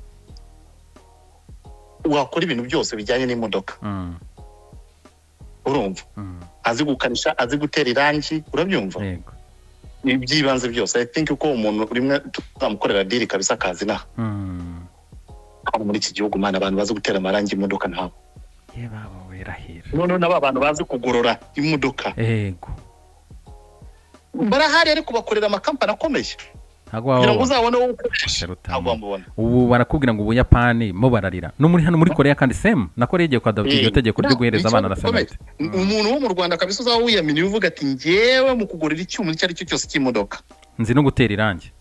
wakora ibintu byose bijyanye n'imodoka. Urumva azi gukanisha azi gutera irangi urabyumva. Yego ibyibanze byose I think ko umuntu rimwe tuzamukorera deal kabisa kazi na muri iki gihugu mana abantu bazi gutera amarangi imodoka ntaho babo werahira none n'abantu bazi kugorora imodoka. Yego barahari ariko bakorera amakampani akomeye kugira ngo uzabone wowe ukoresha ubu barakubwira ngo Ubuyapani mo bararira no muri hano muri Korea kandi same na Korea igiye kwadabya iryo tegeko ryo guhereza abana nationality. Umuntu wo mu Rwanda kabisa uzaho wiyaminiye uvuga ati ngewe mu kugorera icyuma cyari cyo cyose cy'imodoka nzi no gutera irangi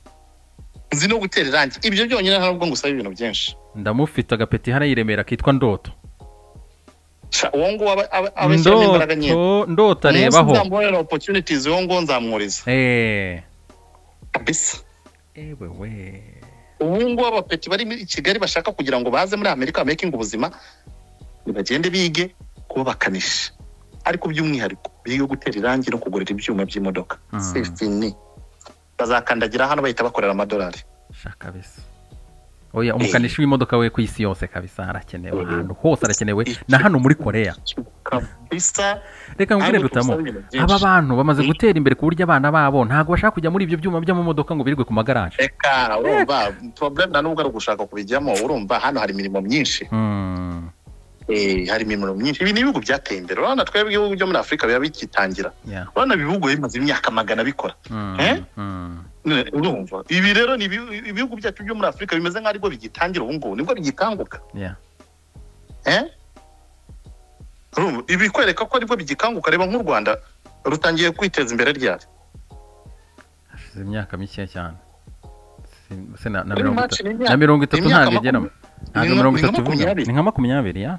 ibyo byonyine ntabwo ngusaba ibintu byinshi. Ndamufite agapeti harayiremera kitwa Ndoto wongo abashyira imbaraga nyine Ndoto arebaho nzamubonera opportunities wongo nzamwuriza kabisa. we ubungu abapeti bari muri Kigali bashaka kugira ngo baze muri Amerika making ubuzima bagende bige kuba bakanisha ariko by'umwihariko bige gutera irangi no kugorera ibyuma by'imodoka. Safety ni bazakandagira hano bahita bakorera amadolari shaka bisa. Oya umukanishi w'imodoka we ku isi yose kabisa arakenewe ahantu hose arakenewe na hano muri Korea kabisa. Reka ngire rutamo aba bantu bamaze gutera imbere ku buryo abana babo ntago bashaka kujya muri ibyo byuma byo mu modoka ngo birirwe ku magaraje. Reka urumva problem na nubwo ari gushaka kubijyamo urumva hano hari imirimo myinshi. Hari imirimo myinshi ibi ni ibihugu byateye imbere urabona twebwe ibihugu byo muri Afrika biba bikitangira urabona ibihugu bimaze imyaka magana bikora. Urumva ibi rero ni ibihugu byacu byo muri Afrika bimeze nk'ari bwo bigitangira ubu ngubu nibwo bigikanguka. Urumva ibi kwereka ko ari bwo bigikanguka reba nk'u Rwanda rutangiye kwiteza imbere ryari hashize imyaka mike cyane na 30 ntabwo igeramo ntabwo 30 ni nka 20 ya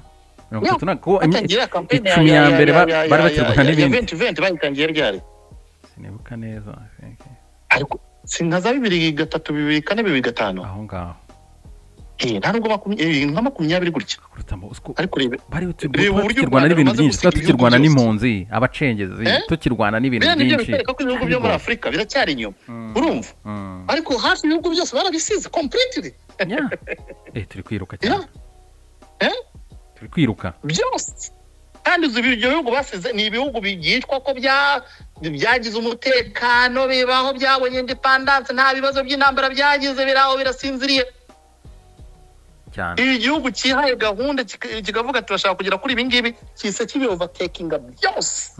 30 ya mbere bari bakirwana n'ibindi event bayitangiye ryari sinibuka neza ariko sinkaza 2003 2004 aho ngaho ntabwo nka 20 gutya ariko bari tukirwana n'ibintu byinshi tukirwana n'impunzi abacengezi tukirwana n'ibintu byinshi ko ibihugu byo muri Afrika biracyari inyuma urumva ariko hafi ibihugu byose barabisize completely. Turi kwiruka cyane turi kwiruka byose kandi ibyo bihugu basize ni ibihugu byitwa ko byagize umutekano bibaho byabonye independence nta bibazo by'intambara byagize biraho birasinziriye. Ibi gihugu kihaye gahunda kikavuga turashaka kugera kuri ibi ngibi kise kibi overtakinga byose.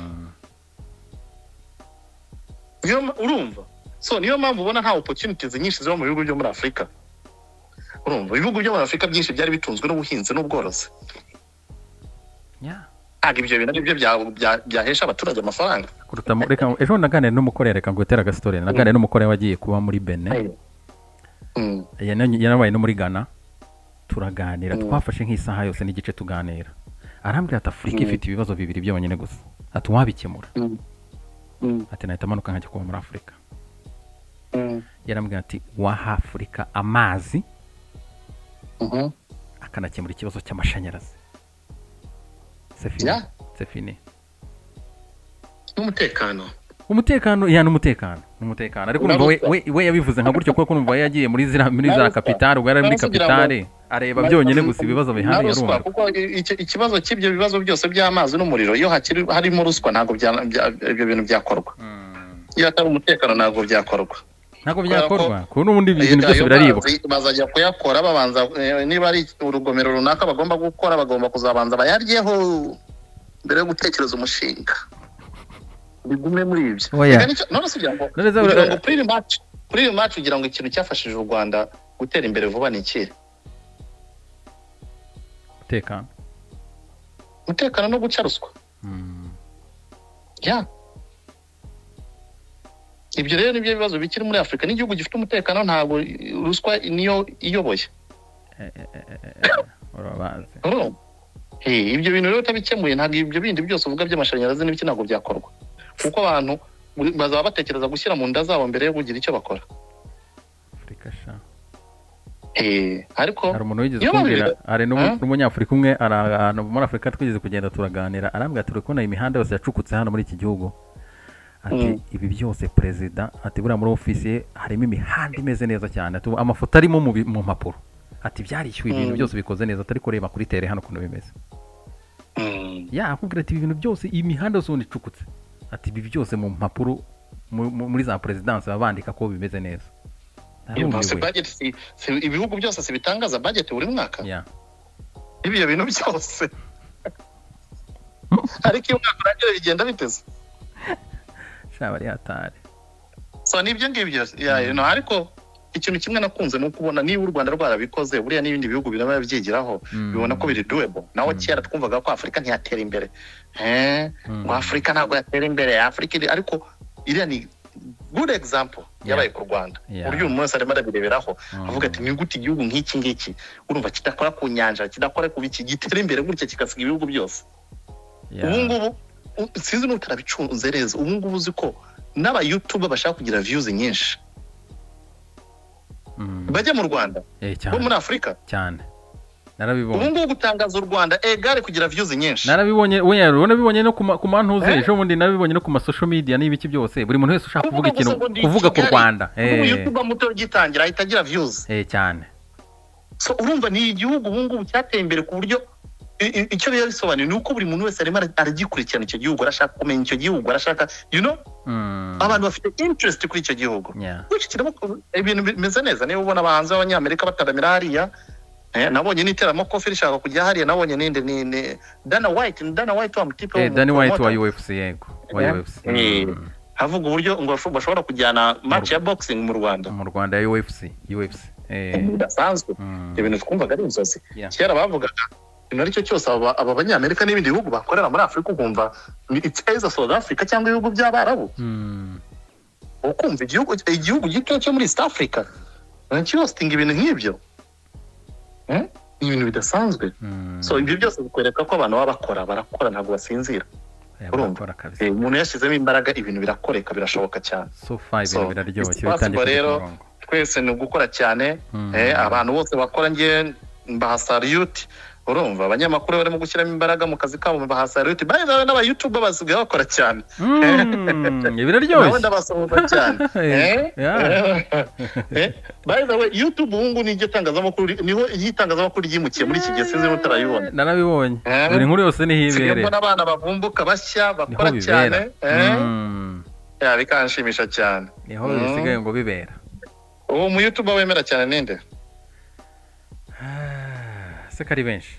Urumva? So niyo mpamvu ubona nta opportunities nyinshi ziba mu bihugu byo muri Afrika. Urumva ibihugu byo muri Afrika byinshi byari bitunzwe n'ubuhinzi n'ubworozi. Ibyo bintu nibyo byahesha abaturage amafaranga. Reka ejo naganira n'umukore reka ngo tera gasitore naganira n'umukore wagiye kuba muri Benin. Yanabaye no muri Ghana. Turaganira twafashe nk'isaha yose n'igice tuganira. Arambwira ati Afrika ifite ibibazo bibiri byonyine gusa. Ati wabikemura. Ati nahita manuka nkajya kuba muri Afrika. Yarambwira ati waha Afrika amazi. Akanakemura ikibazo cy'amashanyarazi. C'est fini. Umutekano ariko numva we yabivuze nka gutyo kuko numva yagiye muri za kapitale ubwo yari muri kapitale areba byonyine gusa ibibazo bihari yarumva kuko ikibazo cy'ibyo bibazo byose by'amazi n'umuriro iyo harimo ruswa ntago ibyo bintu byakorwa. Iyo atari umutekano ntago byakorwa kuko n'ubundi ibintu byose biraribwa bazajya kuyakora babanza niba ari urugomero runaka bagomba gukora bagomba kuzabanza bayaryeho mbere yo gutekereza umushinga bigume muri ibyo. None se kugira ngo pretty much kugira ngo ikintu cyafashije u Rwanda gutera imbere vuba ni iki? Umutekano no guca ruswa. Ibyo rero nibyo bibazo bikiri muri Afrika. N'igihugu gifite umutekano ntabwo ruswa niyo iyoboye. Ibyo bintu rero tabikemuye ntabwo ibyo bindi byose uvuga by'amashanyarazi n'ibiki ntabwo byakorwa. Kuko abantu bazaba batekereza gushyira mu nda zabo mbere yo kugira icyo bakora. Ariko hari umuntu wigeze kumbwira ari n'umunyafurika umwe ahantu muri Afrika twigeze kugenda turaganira arambwira turi kubona imihanda yose yacukutse hano muri iki gihugu. Ati ibi byose perezida ati buriya muri ofisi ye harimo imihanda imeze neza cyane ati amafoto arimo mu mpapuro ati byarishyuye ibintu byose bikoze neza atari kureba kuri tere hano ukuntu bimeze. Akubwira ati ibi bintu byose iyi mihanda yose ubundi icukutse ati ibi byose mu mpapuro muri za perezidansi baba bandika ko bimeze neza. Ibihugu byose si bitangaza budget buri mwaka. Ibyo bintu byose ariko iyo mwaka urangira bigenda biteze bari hatari. So nibyo ngibyo ariko ikintu kimwe nakunze no kubona niba u Rwanda rwarabikoze buriya n'ibindi bihugu biraba byigiraho bibona ko biri doable. Naho kera twumvaga ko Afrika ntiyatera imbere ngo Afrika ntabwo yatera imbere Afrika ariko iriya ni good example yabaye ku Rwanda. Buryo umuntu wese arimo arabireberaho avuga ati ni gute igihugu nk'iki ngiki urumva kidakora ku nyanja kidakora ku biki gitera imbere gutya kigasiga ibihugu byose. Ubu ngubu sinzi n'utarabicunze neza. Ubu ngubu uzi ko n'aba YouTuber bashaka kugira views nyinshi bajya mu Rwanda bo muri Afrika cyane. Narabibonye ubu ngubu gutangaza u Rwanda egare kugira views nyinshi. Narabibonye nabibonye no ku mantuze ejo bundi nabibonye no ku ma social media n'ibiki byose buri muntu wese ushaka kuvuga ikintu kuvuga ku Rwanda. YouTuber muto gitangira ahita agira views cyane. So urumva ni igihugu ubu ngubu cyateye imbere ku buryo icyo bisobanuye ni uko buri muntu wese arimo aragikurikirana icyo gihugu arashaka kumenya icyo gihugu arashaka abantu bafite interest kuri icyo gihugu. Ibintu bimeze neza. Niba ubona abahanzi b'Abanyamerika bataramira hariya nabonye n'iteramakofi rishaka kujya hariya nabonye ninde ni Dana White wa mutipe Dana White wa UFC yego wa UFC havuga uburyo ngo bashobora kujyana match ya boxing mu Rwanda ya UFC bidasanzwe. Ibintu twumvaga ari inzozi kera bavugaga aricyo cyose aba Banyamerika n'ibindi bihugu bakorera muri Afrika ukumva it's either South Africa cyangwa ibihugu by'Abarabu. Ukumva igihugu gito cyo muri East Africa cyostinga ibintu nk'ibyo ibintu bidasanzwe. So ibyo byose bikwereka ko abantu baba barakora ntabwo basinzira. Umuntu yashyizemo imbaraga ibintu birakoreka birashoboka cyane. Ibintu biraryoshye bitangiye rero twese ni ugukora cyane. Abantu bose bakora ngiye mbaha salute. Urumva abanyamakuru barimo gushyiramo imbaraga mu kazi kabo mbaha salute. Bayizawe n'aba YouTuber basigaye bakora cyane. Biraryoshye. Nawe ndabasohoza cyane. Bayizawe YouTube ubu ni igitangazamakuru niho igitangazamakuru ryimukiye muri iki gihe sinzi n'utarayibona. Narabibonye. Buri nkuru yose ni hibere. Mbona abana bavumbuka bashya bakora cyane. Bikanshimisha cyane. Niho bisigaye ngo bibera. Uwo mu YouTuber wemera cyane ninde? ese kari benshi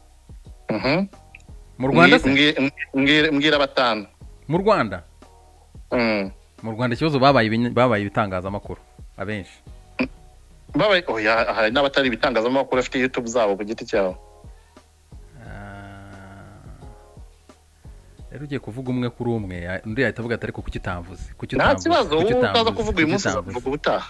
mu Rwanda se mbwira batanu mu Rwanda mu Rwanda ikibazo babaye ibitangazamakuru abenshi babaye hari n'abatari ibitangazamakuru afite YouTube zabo ku giti cyabo rero ugiye kuvuga umwe kuri umwe undi yahita avuga ati ariko kuki utamvuze nta kibazo utaza kuvuga uyu munsi uzavuga ubutaha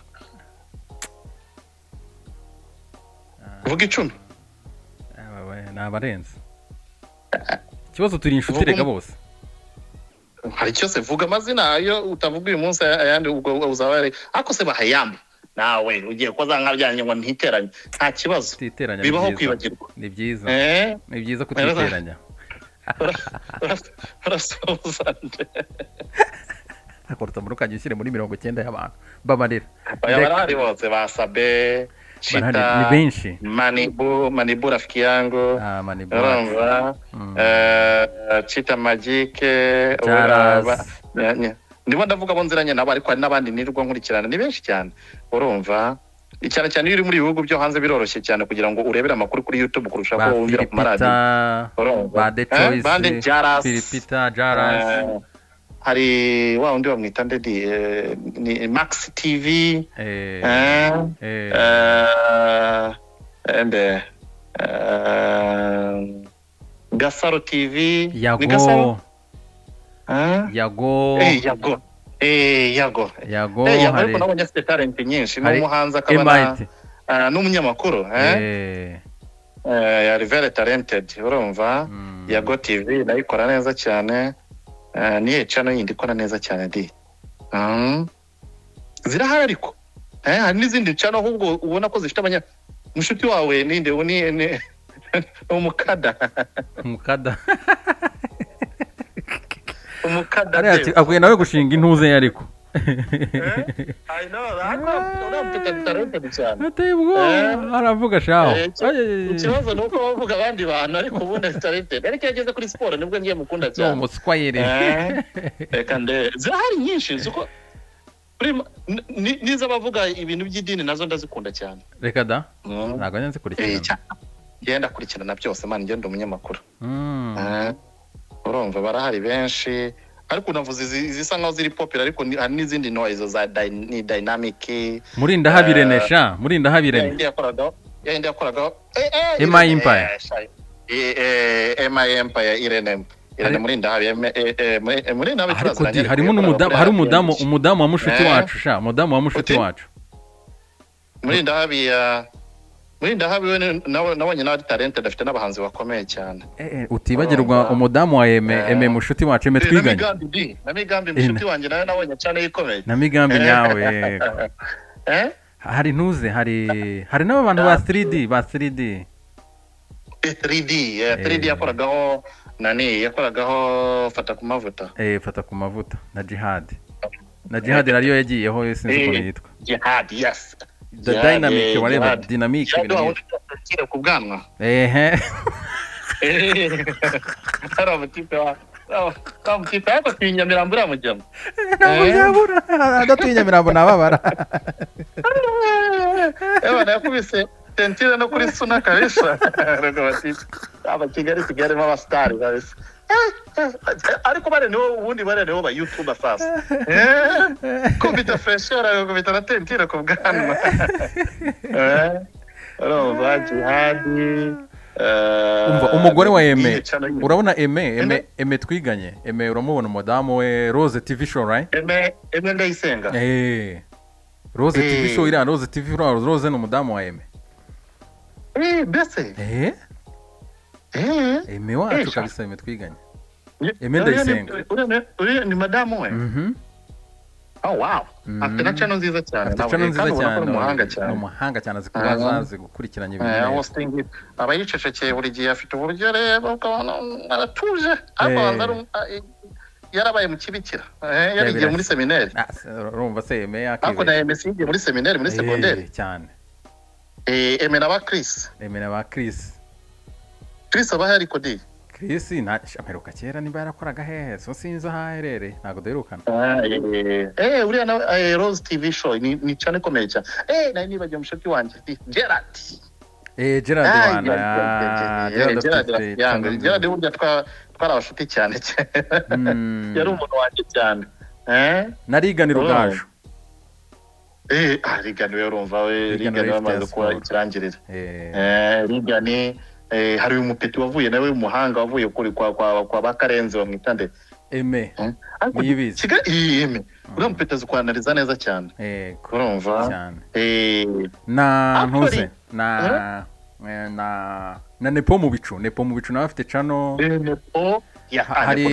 vuga 10 ni abarenze ikibazo turi inshuti rega bose hari cyose vuga amazina ayo utavuga uyu munsi ayandi ubwo uzaba ako se bahayamba nawe ugiye koza nkabyanye ngo ntiteranye nta kibazo bibaho kwibagirwa ni byiza ni byiza kutiteranya Rasozande. Akorta murukaje ushyire muri 90 y'abantu babarira. Barahari bose basabe Chita. Ni benshi. Manibu rafiki yangu. Manibu. Chita Magic. Ndimo ndavuga bonziranye nabo ariko n'abandi nirwa nkurikirana ni benshi cyane. Urumva? Icyana cyane iri muri bihugu byo hanze biroroshye cyane kugira ngo urebere amakuru kuri YouTube kurusha ko wumvira ku maradi. Ba The Choice. Bande Jaras. Filipita Jaras. Hari wa undi bamwita ndedi ni Max TV. Gasaro TV. Yago. Yago. Ariko nabonye afite talent nyinshi n'umuhanzi akaba n'umunyamakuru yari very talented urumva Yago TV nayikora neza cyane niye channel yindi ikora neza cyane di zirahari ariko hari n'izindi channel ahubwo ubona ko zifite mushuti wawe ninde ni umukada ati akwiye nawe gushinga intuze yariko I know atebwo aravuga shaho ikibazo nuko bavuga abandi bantu ariko ubundi talented ariko yageze kuri sport nibwo ngiye mukunda cyane no muswayere reka nde zahari nyinshi zuko niza bavuga ibintu by'idini nazo ndazikunda cyane reka da ntago nyanze kurikirana yenda kurikirana byose man ngende umunyamakuru urumva barahari benshi ariko navuze zisa nkaho ziri popular ariko hari n'izindi no izo za dynamic muri ndahabirenesha muri ndahabirene yenda yakoraga MI Empire MI Empire Irene muri ndahabi muri ndahabi turaziranye harimo n'umudamu hari umudamu wa mushuti wacu sha umudamu wa mushuti wacu muri ndahabi nabonye nawe talented afite n'abahanzi bakomeye cyane utibagirwa umudamu wa eme mushuti wacu eme twiganye na migambi mushuti wanjye nawe nabonye cyane yikomeye na migambi nyawe hari ntuze hari n'abantu ba 3D 3D yakoragaho fata ku mavuta fata ku mavuta na Jihad nariyo yagiyeho sinzi uko yitwa Jihad yes the dynamic whatever dynamic kire ku bwanwa Kamutipe yako tuinyamirambo ya mujama adatuinyamirambo nababara ewa nakubise tentire no kuri suna kabisa rego batipe aba Kigali mama star kabisa ariko bare niwo ubundi bare niwo ba YouTuber fast kubita freshera kubita na tentire ku bwanwa Jihad umva umugore wa Eme urabona Eme twiganye Eme uramubona umudamu we Rose TV show right Eme ndayisenga Rose TV show ira Rose TV Rose no umudamu wa Eme bese Eme wacu kabisa Eme twiganye Eme ndayisenga uri ni madamu we oh wow afite na channel nziza cyane umuhanga cyane zikubaza gukurikiranya ibintu abayicecekeye buri gihe afite uburyo rero aratuje abanza yarabaye mu kibikira yarigiye muri seminaire urumva se Eme ako na MSC muri seminaire muri secondaire cyane Eme na ba Chris abahari kodi Chris ameruka kera niba yarakoraga hehe so sinzi ahaherere ntago derukana uriya na Rose TV show ni cyane komeye cyane nari nibagiye mushuti wanjye Gerard Gerard Wana Gerard burya twari abashuti cyane yari umuntu wanjye cyane na Rigani Rugaju Rigani we urumva we Rigani bamaze kuba ikirangirire Rigani hari umupeti wavuye nawe w'umuhanga wavuye kuri kwa Bakarenze bamwitande niyibizi Eme uriya mupeti azi kwanariza neza cyane urumva na ntuze na Nepo mu bicu nawe afite cano hari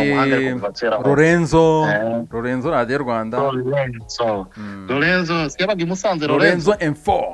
Lorenzo Radio Rwanda Lorenzo yabaga i Musanze Lorenzo Info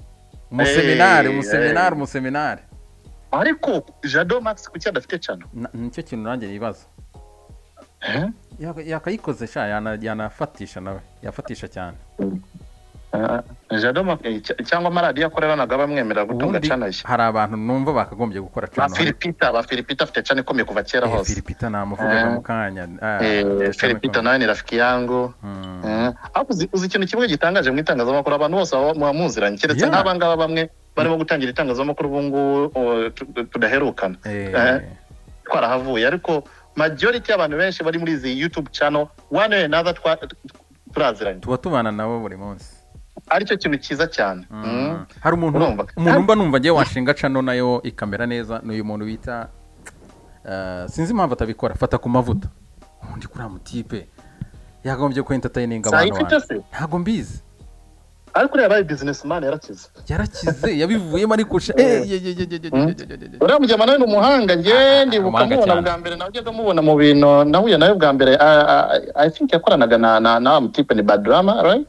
umuseminari ariko Jado Max kuki adafite cano nicyo kintu nanjye yibaza yakayikoze yanafatisha nawe yafatisha cyane Jado Max cyangwa amaradiyo akoreranaga bamwemerera gutunga cano ye hari abantu numva bakagombye gukora cano ba Filipita afite cano ikomeye kuva kera hose Filipita namuvugaga mu kanya Filipita nawe ni rafiki yangu uzi ikintu kimwe gitangaje mu itangazamakuru abantu bose bamuziranye keretse nk'abangaba bamwe barimo gutangira itangazamakuru ubu ngubu tudaherukana twarahavuye ariko majority y'abantu benshi bari muri izi YouTube channel one way another turaziranye tuba tubana nabo buri munsi aricyo kintu cyiza cyane hari umuntu mba numva ngiye washinga channel nayo ikamera neza n'uyu muntu bita sinzi impamvu atabikora fata ku mavuta undi kuri amutipe yagombye ko entertaining abantu ntago mbizi ariko yabaye businessman yarakize yabivuyemo ariko uriya mujyama nawe ni umuhanga ngende bukamubona bwa mbere najyaga mubona mu bintu nahuye nawe bwa mbere I think yakoranaga na mutipe ni Badrama right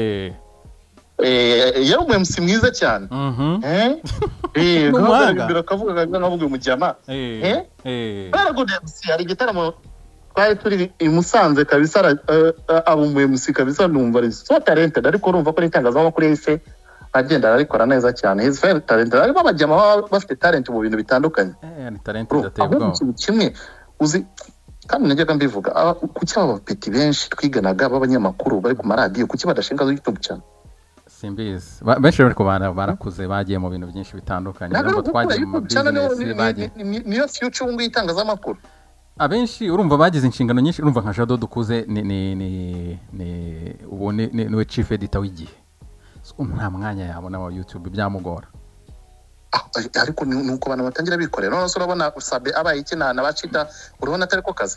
yari umwemsi mwiza cyane akavuga nkavuga umujyama very hari igitaramo twari turi i Musanze kabisa abumwemsi kabisa numva ari so talented ariko urumva ko n'itangazamakuru yise agenda arikora neza cyane he's very talented ariko abajyama bafite talent mu bintu bitandukanye ni talented atebwa kimwe uzi kandi najyaga mbivuga kuki abapeti benshi twiganaga b'abanyamakuru bari ku maradiyo kuki badashinga YouTube channel simbizi benshi bari kubana barakuze bagiye mu bintu byinshi bitandukanye nabo twagiye mu business bagiye niyo future ngo itangazamakuru abenshi urumva bagize inshingano nyinshi urumva nka Jado dukuze niwe chief editor w'igihe nta mwanya yabona wa YouTube byamugora ariko nuko abantu batangira bikorera none urabona usabe abaye ikina nabacita urabona atari ko kazi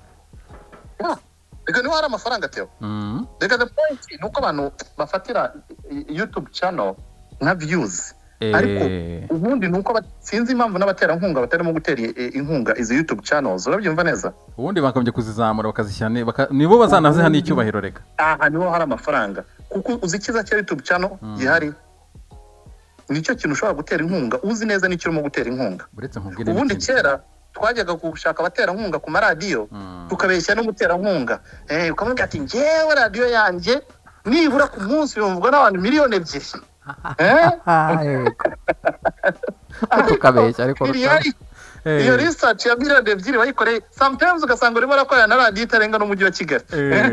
reka niho hari amafaranga teo reka the point nuko abantu bafatira YouTube channel nka views ariko ubundi nuko sinzi impamvu n'abaterankunga batarimo gutera inkunga izi YouTube channels urabyumva neza ubundi bakombye kuzizamura bakazishyane nibo bazanaziha n'icyubahiro reka niho hari amafaranga kuko uzikiza cya YouTube channel gihari nicyo kintu ushobora gutera inkunga uzi neza n'icyo urimo gutera inkunga ubundi kera twajyaga gushaka abaterankunga ku maradiyo tukabeshya n'umuterankunga ukamubwira ati njyewe radiyo yanjye nibura ku munsi yumvwa n'abantu miliyoni 2 tukabeshya ariko iyo research ya miliyoni 2 bayikoreye sometimes ugasanga urimo arakorana na radiyo itarenga n'umujyi wa Kigali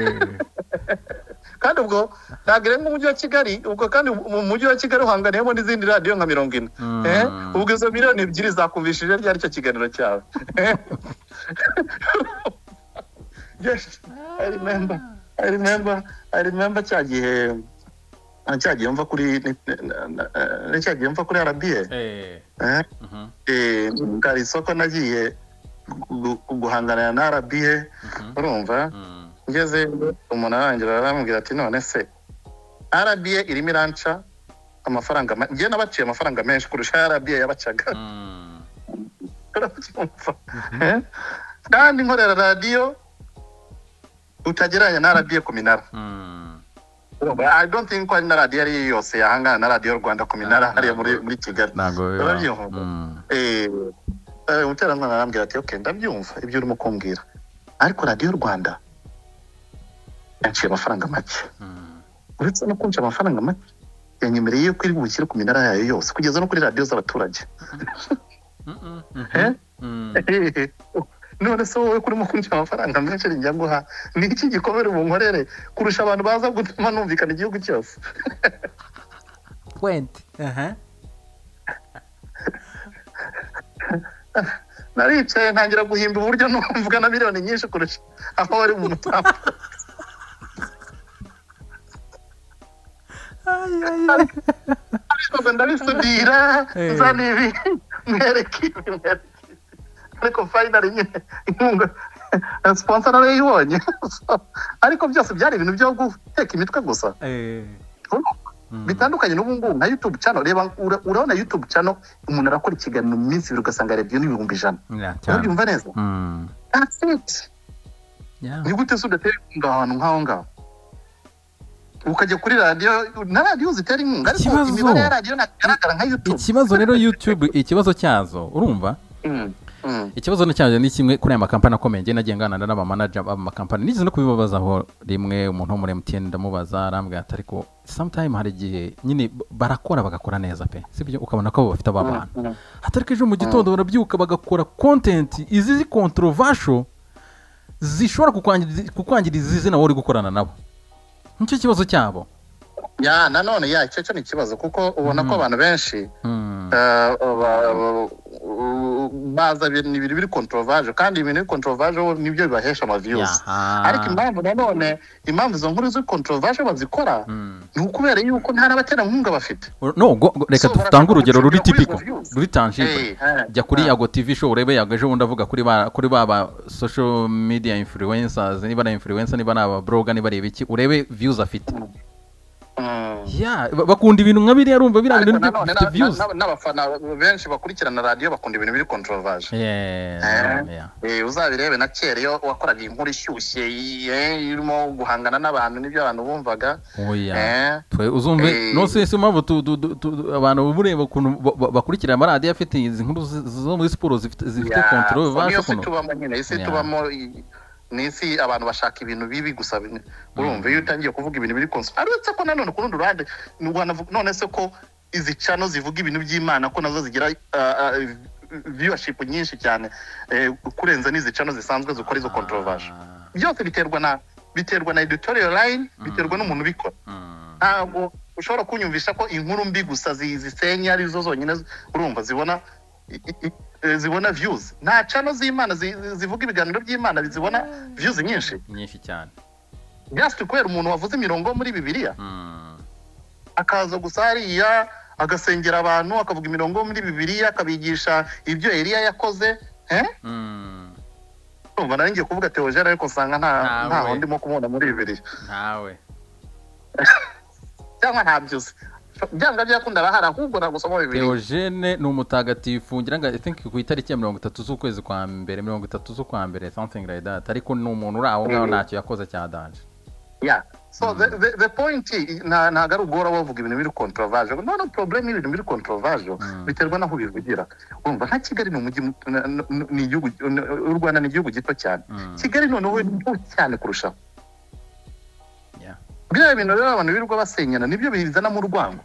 kandi ubwo ntagirenga umujyi wa Kigali ubwo kandi mu mujyi wa Kigali uhanganiyemo n'izindi radiyo nka 40 ubwo izo miliyoni 2 zakumvishije ryari cyo kiganiro cyawe I remember cyagiye mva kuri RBA ngari soko nagiye guhangana na RBA urumva ngeze umuntu arangira aramubwira ati none se RBA irimo iranca amafaranga ngiye nabaciye amafaranga menshi kurusha RBA yabacaga kandi nkorera radio utageranya na RBA ku minara I don't think ko na radio ari yose yahangana na Radio Rwanda ku minara hariya muri Kigali umuterankunga arambwira ati okay ndabyumva ibyo urimo kumbwira ariko Radio Rwanda yaciye amafaranga make uretse no kunca amafaranga make yanyemereye yuko iri gushyira ku minara yayo yose kugeza no kuri radio z'abaturage none se wowe kurimo kunca amafaranga menshi njya guha ni iki gikomere mu nkorere kurusha abantu baza gutuma numvikana igihugu cyose naricaye ntangira guhimba uburyo numvuga na miliyoni nyinshi kurusha aho wari mu mutambo. Ariko ndabisudira nzana ibi mwereke ariko finally nyine inkunga sponsor arayibonye. Ariko byose byari ibintu byo guteka imitwe gusa. Bitandukanye n'ubu ngubu na YouTube channel. Reba urabona YouTube channel umuntu arakora ikiganiro mu minsi 2 ugasanga review ni 100,000. Ubyumva neza? That's it. Ni gute se udatera ahantu nk'aho ngaho ukajya kuri radio na radio zitera inkunga ariko imibare ya radio nagaragara nka YouTube. Ikibazo rero YouTube ikibazo cyazo urumva? Ikibazo n'icyaje ni kimwe kuri aya makampani akomeye nge nagiye ngana n'aba manager b'amakampani nize no kubibabazaho rimwe umuntu wo muri MTN ndamubaza arambwira ati ariko sometime hari igihe nyine barakora bagakora neza pe sibyo ukabona ko bafite abantu hatariko ejo mu gitondo barabyuka bagakora content izi controversial zishobora kukwangiriza izina wari gukorana nabo. Nicyo kibazo cyabo. Ya nanone ya icyo ni ikibazo kuko ubona ko abantu benshi baza ibintu biri controversial kandi ibintu controversial nibyo bibahesha ama views. Ariko impamvu izo nkuru zo controversial bazikora ni ukubera yuko nta nabatera nkunga bafite. No reka tutange urugero ruri typical ruri tangible. Jya kuri Yago TV show urebe Yago ejo bundi avuga kuri baba social media influencers niba na influencer niba na blogger niba reba iki urebe views afite. Bakunda ibintu nka biri yarumva birabintu bifite views. N'abafana benshi bakurikirana radio bakunda ibintu biri controversial. Uzabirebe na kera yo wakoraga inkuru ishyushye irimo guhangana n'abantu nibyo abantu bumvaga. Twe uzumve no se mpamvu abantu bureba kuntu bakurikira ama radio afite izi nkuru zo muri sport zifite controversial kuno. Tubamo nyine isi tubamo nisi abantu bashaka ibintu bibi gusa urumva iyo utangiye kuvuga ibintu biri konso aretse ko nanone kurundi ruhande none se ko izi channel zivuga ibintu by'Imana ko nazo zigira viewership nyinshi cyane kurenza n'izi channel zisanzwe zikora izo controversial. Byose biterwa na editorial line biterwa n'umuntu bikora. Ntabwo ushobora kunyumvisha ko inkuru mbi gusa zisenya ari zo zonyine urumva zibona views. Nta channel z'Imana zivuga ibiganiro by'Imana zibona views nyinshi cyane. Just kwera umuntu wavuze imirongo muri Bibiliya akaza gusariya agasengera abantu akavuga imirongo muri Bibiliya akabigisha ibyo Eliya yakoze umva naringiye kuvuga theology ariko sanga nta ndimo kumubona muri Bibiliya ntawe cyangwa ntabyuze byanga byakunda bahara ahubwo nagusoma Bibiliya. Theogene ni umutagatifu ngira ngo I think ku itariki ya 30 z'ukwezi kwa mbere 30 z'ukwa mbere something like that ariko ni umuntu uraho ngaho ntacyo yakoze cyadanje. So the point na garugora bavuga ibintu biri controversial. No problem ibintu biri controversial biterwa naho bivugira. Urumva nta Kigali ni umujyi ni igihugu u Rwanda ni igihugu gito cyane. Kigali noneho ni cyane kurusha. Bya bintu rero abantu birirwa basenyana nibyo bizana mu rwango.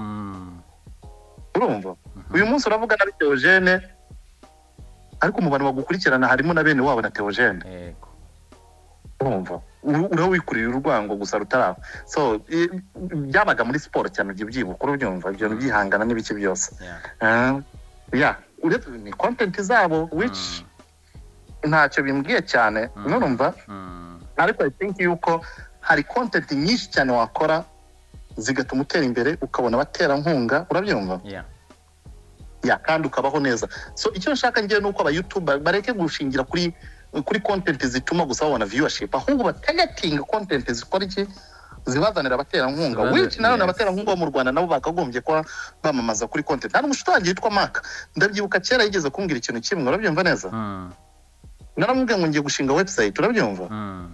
Urumva uyu munsi uravuga na Theogene ariko mu bantu bagukurikirana harimo na bene wabo na Theogene. Yego. Urumva urawikurira urwango gusa rutaraho. So byabaga muri sport cyane byibuka urubyumva ibyo byihangana n'ibiki byose. Uretse ni content zabo which ntacyo bimbwiye cyane urumva ariko I think yuko hari content nyinshi cyane wakora zigatuma utera imbere ukabona batera nkunga urabyumva. Kandi ukabaho neza. So icyo nshaka ngiye nuko aba YouTuber bareke gushingira kuri content zituma gusa babona viewership ahubwo batagatinga content zikora iki zibazanira abatera nkunga which nayo abatera nkunga mu Rwanda nabo bakagombye kwa bamamaza kuri content. Hano umushutangi yitwa Mark ndabyibuka kera yigeze kumbwira ikintu kimwe urabyumva neza. Naramubwiye ngo ngiye gushinga website urabyumva.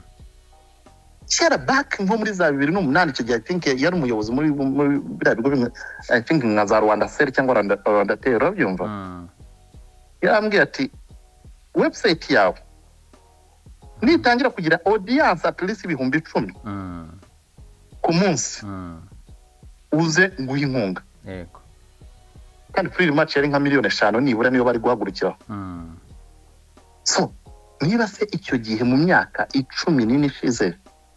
Kera back nko muri za 2008 icyo gihe I think yari umuyobozi muri biriya bigo bimwe I think nka za Rwanda Cell cyangwa Rwanda Tel urabyumva. Yarambwiye ati website yawe nitangira kugira audience at least 10,000 ku munsi uze nguha inkunga. Yego. Kandi pretty much yari nka 5,000,000 nibura niyo bari guhagurukira. So niba se icyo gihe mu myaka 10 ishize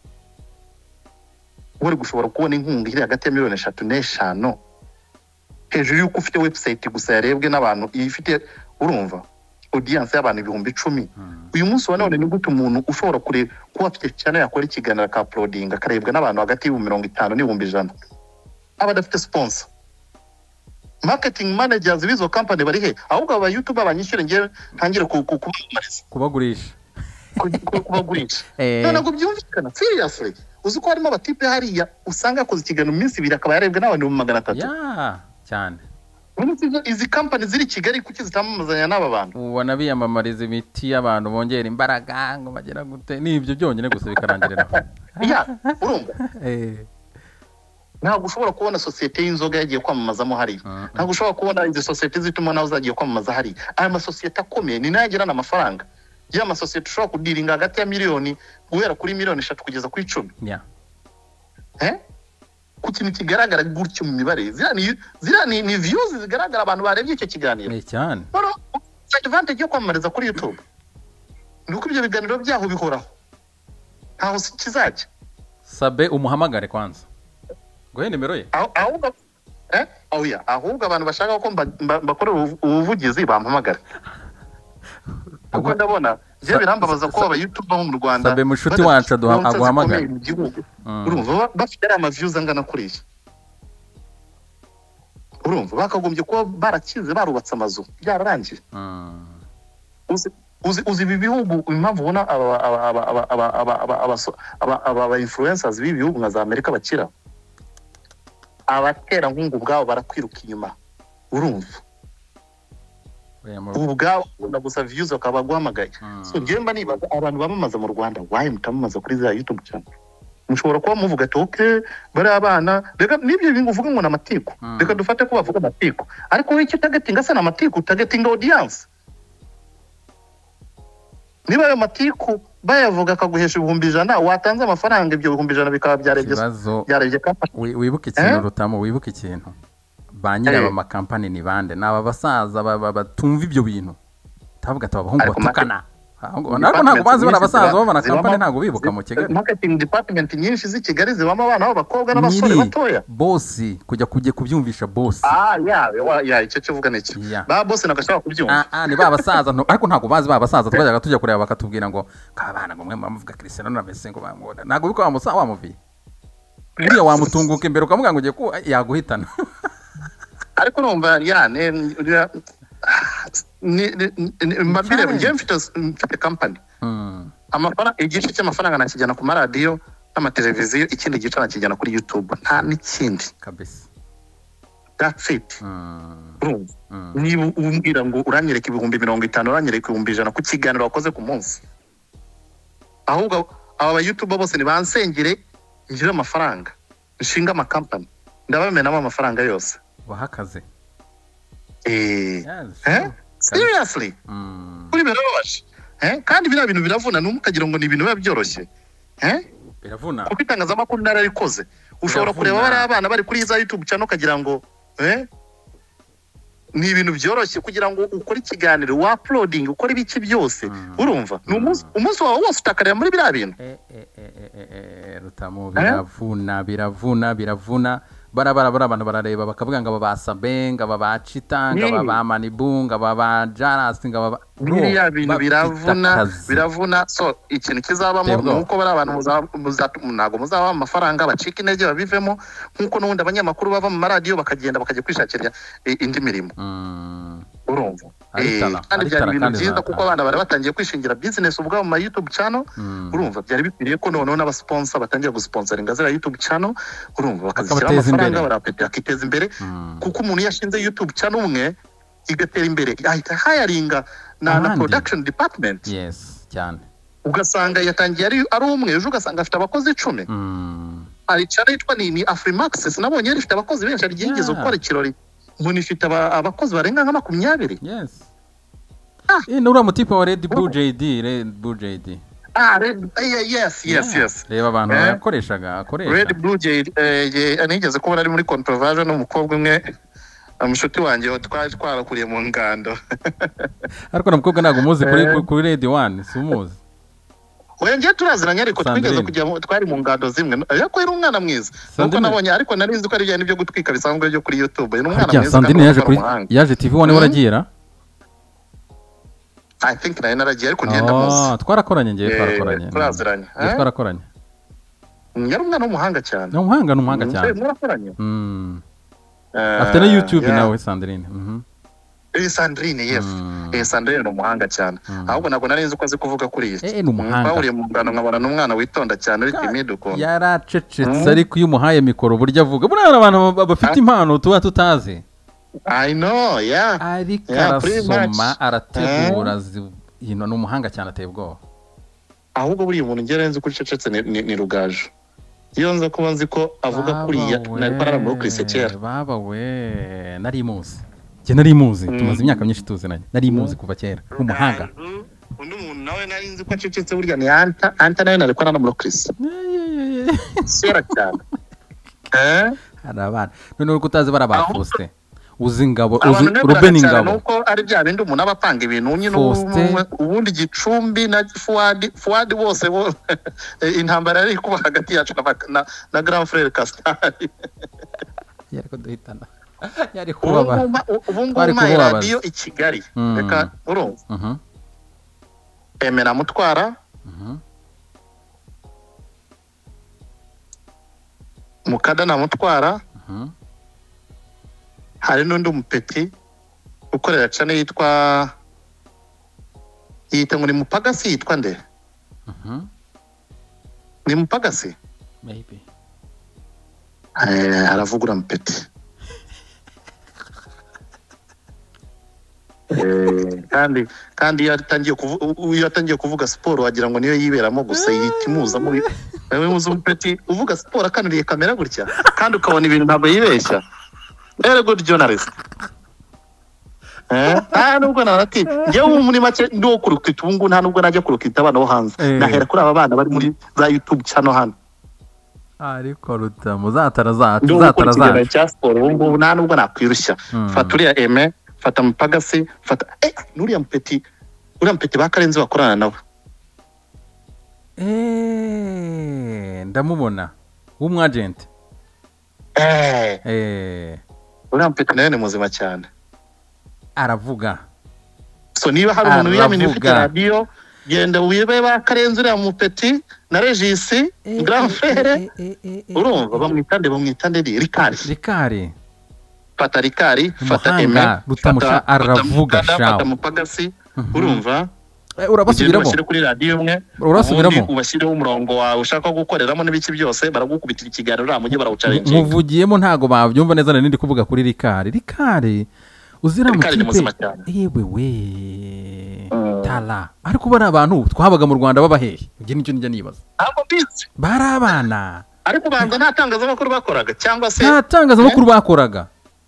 wari gushobora kubona inkunga iri hagati ya 3,500,000 hejuru yuko ufite website gusa yarebwe n'abantu ifite urumva audience y'abantu 10,000 uyu munsi wa none ni gute umuntu ushobora kuba afite channel yakora ikiganiro ka uploading akarebwa n'abantu hagati y'50 n'100 aba dafite sponsor marketing managers bizo company bari he ahubwo aba YouTube abanyishyure ngiye ntangire kubagurisha none ngo byumvikana seriously uzi ko harimo abatipe hariya usanga akoze ikiganiro minsi 2 akaba yarebwa n'abantu 300 cyane izi company ziri Kigali kuki zitamamazanya n'aba bantu ubona biyamamariza imiti y'abantu bongera imbaraga ngo bagera gute n'ibyo byonyine gusa bikarangirira urumva ntabwo ushobora kubona societe y'inzoga yagiye kwamamazamo hari ntabwo ushobora kubona izi societe zituma nawe zagiye kwamamaza hari aya masosiyete akomeye ni nayo agirana amafaranga ya masosiyete ushobora kudiringa hagati ya miliyoni guhera kuri miliyoni 3 kugeza kuri 10 ku kintu kigaragara gutyo mu mibare zira ni views zigaragara abantu barebye icyo kiganiro cyane advantage yo kwamamariza kuri YouTube nuko ibyo biganiro byaho bihoraho ntaho kizajya Sabe umuhamagare kwanza ngo nimero ye ahubwo abantu bashaka ko bakora ubuvugizi bampamagara kuko ndabona je birambabaza ko aba YouTube bo mu Rwanda Sabe mushuti wacu aguhamagara urumva bafite ama views angana kuri iki urumva bakagombye kuba barakize barubatse amazu byararangiye uzi bibihugu impamvu ubona aba influencers b'ibihugu nka za Amerika bakira abatera nkungu bwabo barakwiruka inyuma urumva ubwabo gusa views akaba guhamagaye so ngemba nibaza abantu bamamaza mu Rwanda waye mutamamaza kuri za YouTube channel mushobora kuba muvuga ati okay bari abana reka nibyo bingu uvuga ngo n'amatiku reka dufate ko bavuga amatiku ariko wicyo targetinga sana amatiku targetinga audience niba ayo matiku bayavuga akaguhesha 100 watanze amafaranga ibyo 100 bikaba byarebye company wibuke ikintu Rutamu wibuke ikintu banyira aba company ni bande naba basaza batumva ibyo bintu tavuga ati abahungu batukana ntabwo bazi barabasaza babana company ntabwo bibuka mu Kigali marketing department nyinshi z'i Kigali zibamo abana b'abakobwa n'abasore batoya boss kujya kubyumvisha boss icyo kivuga n'iki ba boss nagashaka kubyumva ni babasaza ariko ntabwo bazi babasaza twajyaga tujya kureba bakatubwira ngo kabana ngo mwe bamuvuga Cristiano na Messi ngo bamwoda ntabwo biko bamusa wamuviye uriya wamutunguka imbere ukamuga ngo ugiye ko yaguhitana ariko numva mabire ngiye mfite company amafaranga igice cy'amafaranga nakijyana ku maradiyo n'amateleviziyo ikindi gice nakijyana kuri YouTube nta n'ikindi kabisa that's it niba umbwira ngo uranyereka 50,000 uranyereka 100,000 ku kiganiro wakoze ku munsi ahubwo aba YouTube bose ni bansengere ngira amafaranga nshinga ama company ndabamenamo amafaranga yose wahakaze seriously kuri berabaje kandi bira bintu biravuna numukagira ngo ni ibintu biba byoroshye biravuna kuko itangazamakuru nararikoze ushobora kureba bari abana bari kuri za YouTube channel kagira ngo ni ibintu byoroshye kugira ngo ukore ikiganiro wa uploading ukore ibiki byose urumva umunsi wawe wose utakareba muri bira bintu Rutamu biravuna barabara abantu barareba bakavuga ngo babasabenga babacitanga babamanibunga babajarastinga baba biriya bintu biravuna so ikintu kizabamo nuko bari abantu ntago muzaba amafaranga bacika intege babivemo nkuko nundi abanyamakuru bava mu maradiyo bakagenda bakajya kwishakira indi mirimo urumva kandi byari ibintu byiza kuko abana bari batangiye kwishingira business ubwabo mu YouTube channel urumva byari bikwiriye ko noneho n'abasponsor batangiye gusponsoringa zira YouTube channel urumva bakazishyira amafaranga barapeta akiteza imbere kuko umuntu yashinze YouTube channel umwe igatera imbere ahita hiringa na production department cyane ugasanga yatangiye ari umwe ejo ugasanga afite abakozi 10 ari channel yitwa ni Afrimax sinabonye yari ifite abakozi benshi ari gigeze gukora ikirori umuntu ifite abakozi barenga nka 20 nura mutipe wa Red Bull JD yes reba abantu akoresha Red Bull JD anigeze ko ari muri controversial n'umukobwa umwe amushuti wanjye twarakuriye mu ngando ariko namukobwa ntago muzi kuri Red One sumuzi Wenge turaziranye ariko twigeze kujya twari mu ngando zimwe ariko yari umwana mwiza nuko nabonye ariko narizi ko ari bya nibyo gutwika bisanzwe byo kuri YouTube ni umwana mwiza Sandrine yaje TV one waragira I think nayo naragiye ariko ngenda muzi twarakoranye ngiye turaziranye twarakoranye yari umwana w'umuhanga cyane ni umuhanga cyane mwarakoranye afite na YouTube nawe Sandrine Sandrine yes Sandrine ni umuhanga cyane ahubwo ntabwo nari nzi ko azi kuvuga kuri iyi ni umuhanga bahuriye mu ngano nkabona n'umwana witonda cyane uri timide ukuntu yaracecetse ariko iyo umuhaye mikoro burya avuga buriya abantu bafite impano tuba tutazi I know ariko arasoma arategura ni umuhanga cyane ateye ubwoba ahubwo buriya umuntu ngera nzi ko ucecetse ni Rugaju iyo nza kuba nzi ko avuga kuriya nari muri Christ kera baba we nari muzi tumaze imyaka myinshi tuziranye nari muzi kuva kera umuhanga undi muntu nawe nari nzi ko acecetse burya ni anta nawe nari ko muri Christ sera cyane arabana none uko utazi barabafuste uzi ngabo uzi Ruben Ngabo nuko ari bya bindi umuntu abapanga ibintu nyine ubundi Gicumbi na Fuadi bose intambara yari kuba hagati yacu na Grand Frère Castari yari ko duhitana yari kubaba ubu ngubu radio i Kigali reka urumva Emera Mutwara Mukada na Mutwara hari n'undi umupeti ukorera cyane yitwa ngo ni Mupagasi yitwa nde ni Mupagasi maybe aravugura mupeti kandi iyo atangiye kuvuga siporo wagira ngo niyo yiberamo gusa yitimuza muri wewe muzi umupeti uvuga siporo akanuriye kamera gutya kandi ukabona ibintu ntabwo yibeshya very good journalist nubwo narati njyewe muri make ndiwo kurukita ubu ngubu nta nubwo najya kurukita abana bo hanze nahera kuri aba bana bari muri za YouTube channel hano ariko rutamu zatara zacu cya siporo ubu ngubu nta nubwo nakwirushya fata uriya Aime fata Mupagasi fata n'uriya mupeti bakarenze bakorana nawe ndamubona w'umwagent uriya mupeti nawe ni muzima cyane aravuga so niba hari umuntu wiyamini ufite radio genda wibe bakarenze uriya mupeti na Regis Grand Frère urumva bamwitande Rikari fata Rikari fata Aime rutamusha aravuga fata Mupagasi urumva urabasubiramo bashyire kuri radio umwe urasubiramo ubashyireho umurongo wawe ushaka gukoreramo n'ibiki byose baragukubitira ikiganiro ramujye barawuchallenge muvugiyemo ntago babyumva neza nandi kuvuga kuri Rikari uzira mu kipe yewe we tala ariko bari abantu twabaga mu Rwanda babahehe ibyo nicyo njya nibaza ntabwo bizi bari abana ariko banza nta tangazamakuru bakoraga cyangwa se nta tangazamakuru bakoraga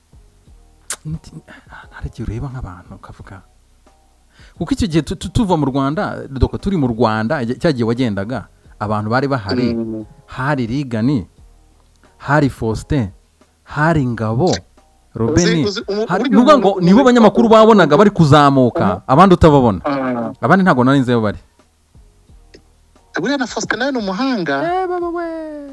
ntareke ureba nk'abantu kavuga kuko icyo gihe tuva mu Rwanda doko turi mu Rwanda cyagiye wagendaga abantu bari bahari hari Rigani hari Faustin hari Ngabo Robeni nuvuga ngo nibo banyamakuru babonaga bari kuzamuka abandi utababona abandi ntago nari nzeyo bari buriya na Faustin nawe ni umuhanga baba we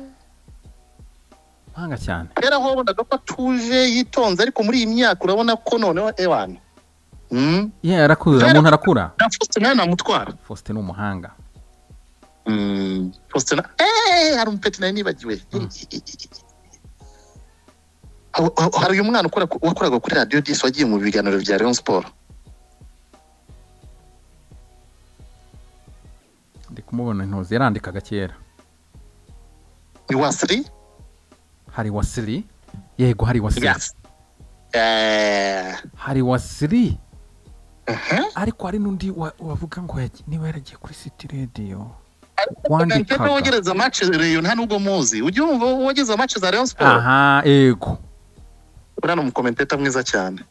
hanga cyane era ho bonaga ko atuje yitonze ariko muri iyi myaka urabona ko noneho ewana arakura umuntu arakura na Faustin nawe namutwara Faustin ni umuhanga Faustin hari umupeti nawe nibagiwe hari uyu mwana wakoraga kuri radio 10 wagiye mu biganiro bya Rayon Sport ndi kumubona intozi yarandikaga kera ni Wasri hari Wasri yego hari Wasri yes hari Wasri ariko hari nundi wavuga ngo niba yaragiye kuri City Radio wandikaga wogereza match Rayon nta nubwo muzi ujye umva wogeza match za Rayon Sport yego urana mu commentator mwiza cyane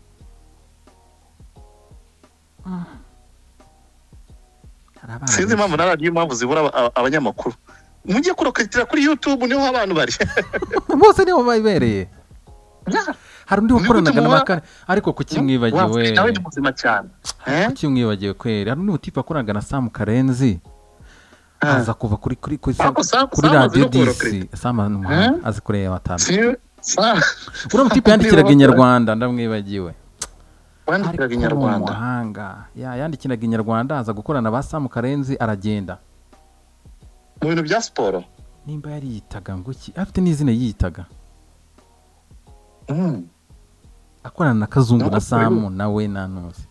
sinzi impamvu na radio impamvu zibura abanyamakuru mujye kurokitira kuri YouTube niho abantu bari bose niho bayibereye hari undi ukoranaga n'abakare ariko kukimwibagiwe nawe ni muzima cyane kukimwibagiwe kweri hari undi utipa akoranaga na Sam Karenzi aza kuva kuri radio 10 Sam azi kureba batanu uriya mutipe yandikiraga Inyarwanda ndamwibagiwe wandikiraga inyarwanda umuhanga yandikiraga inyarwanda aza gukorana ba Sam Karenzi aragenda mu bintu bya siporo nimba yari yitaga ngo iki afite n'izina yitaga akorana na Kazungu na Sam nawe nanuze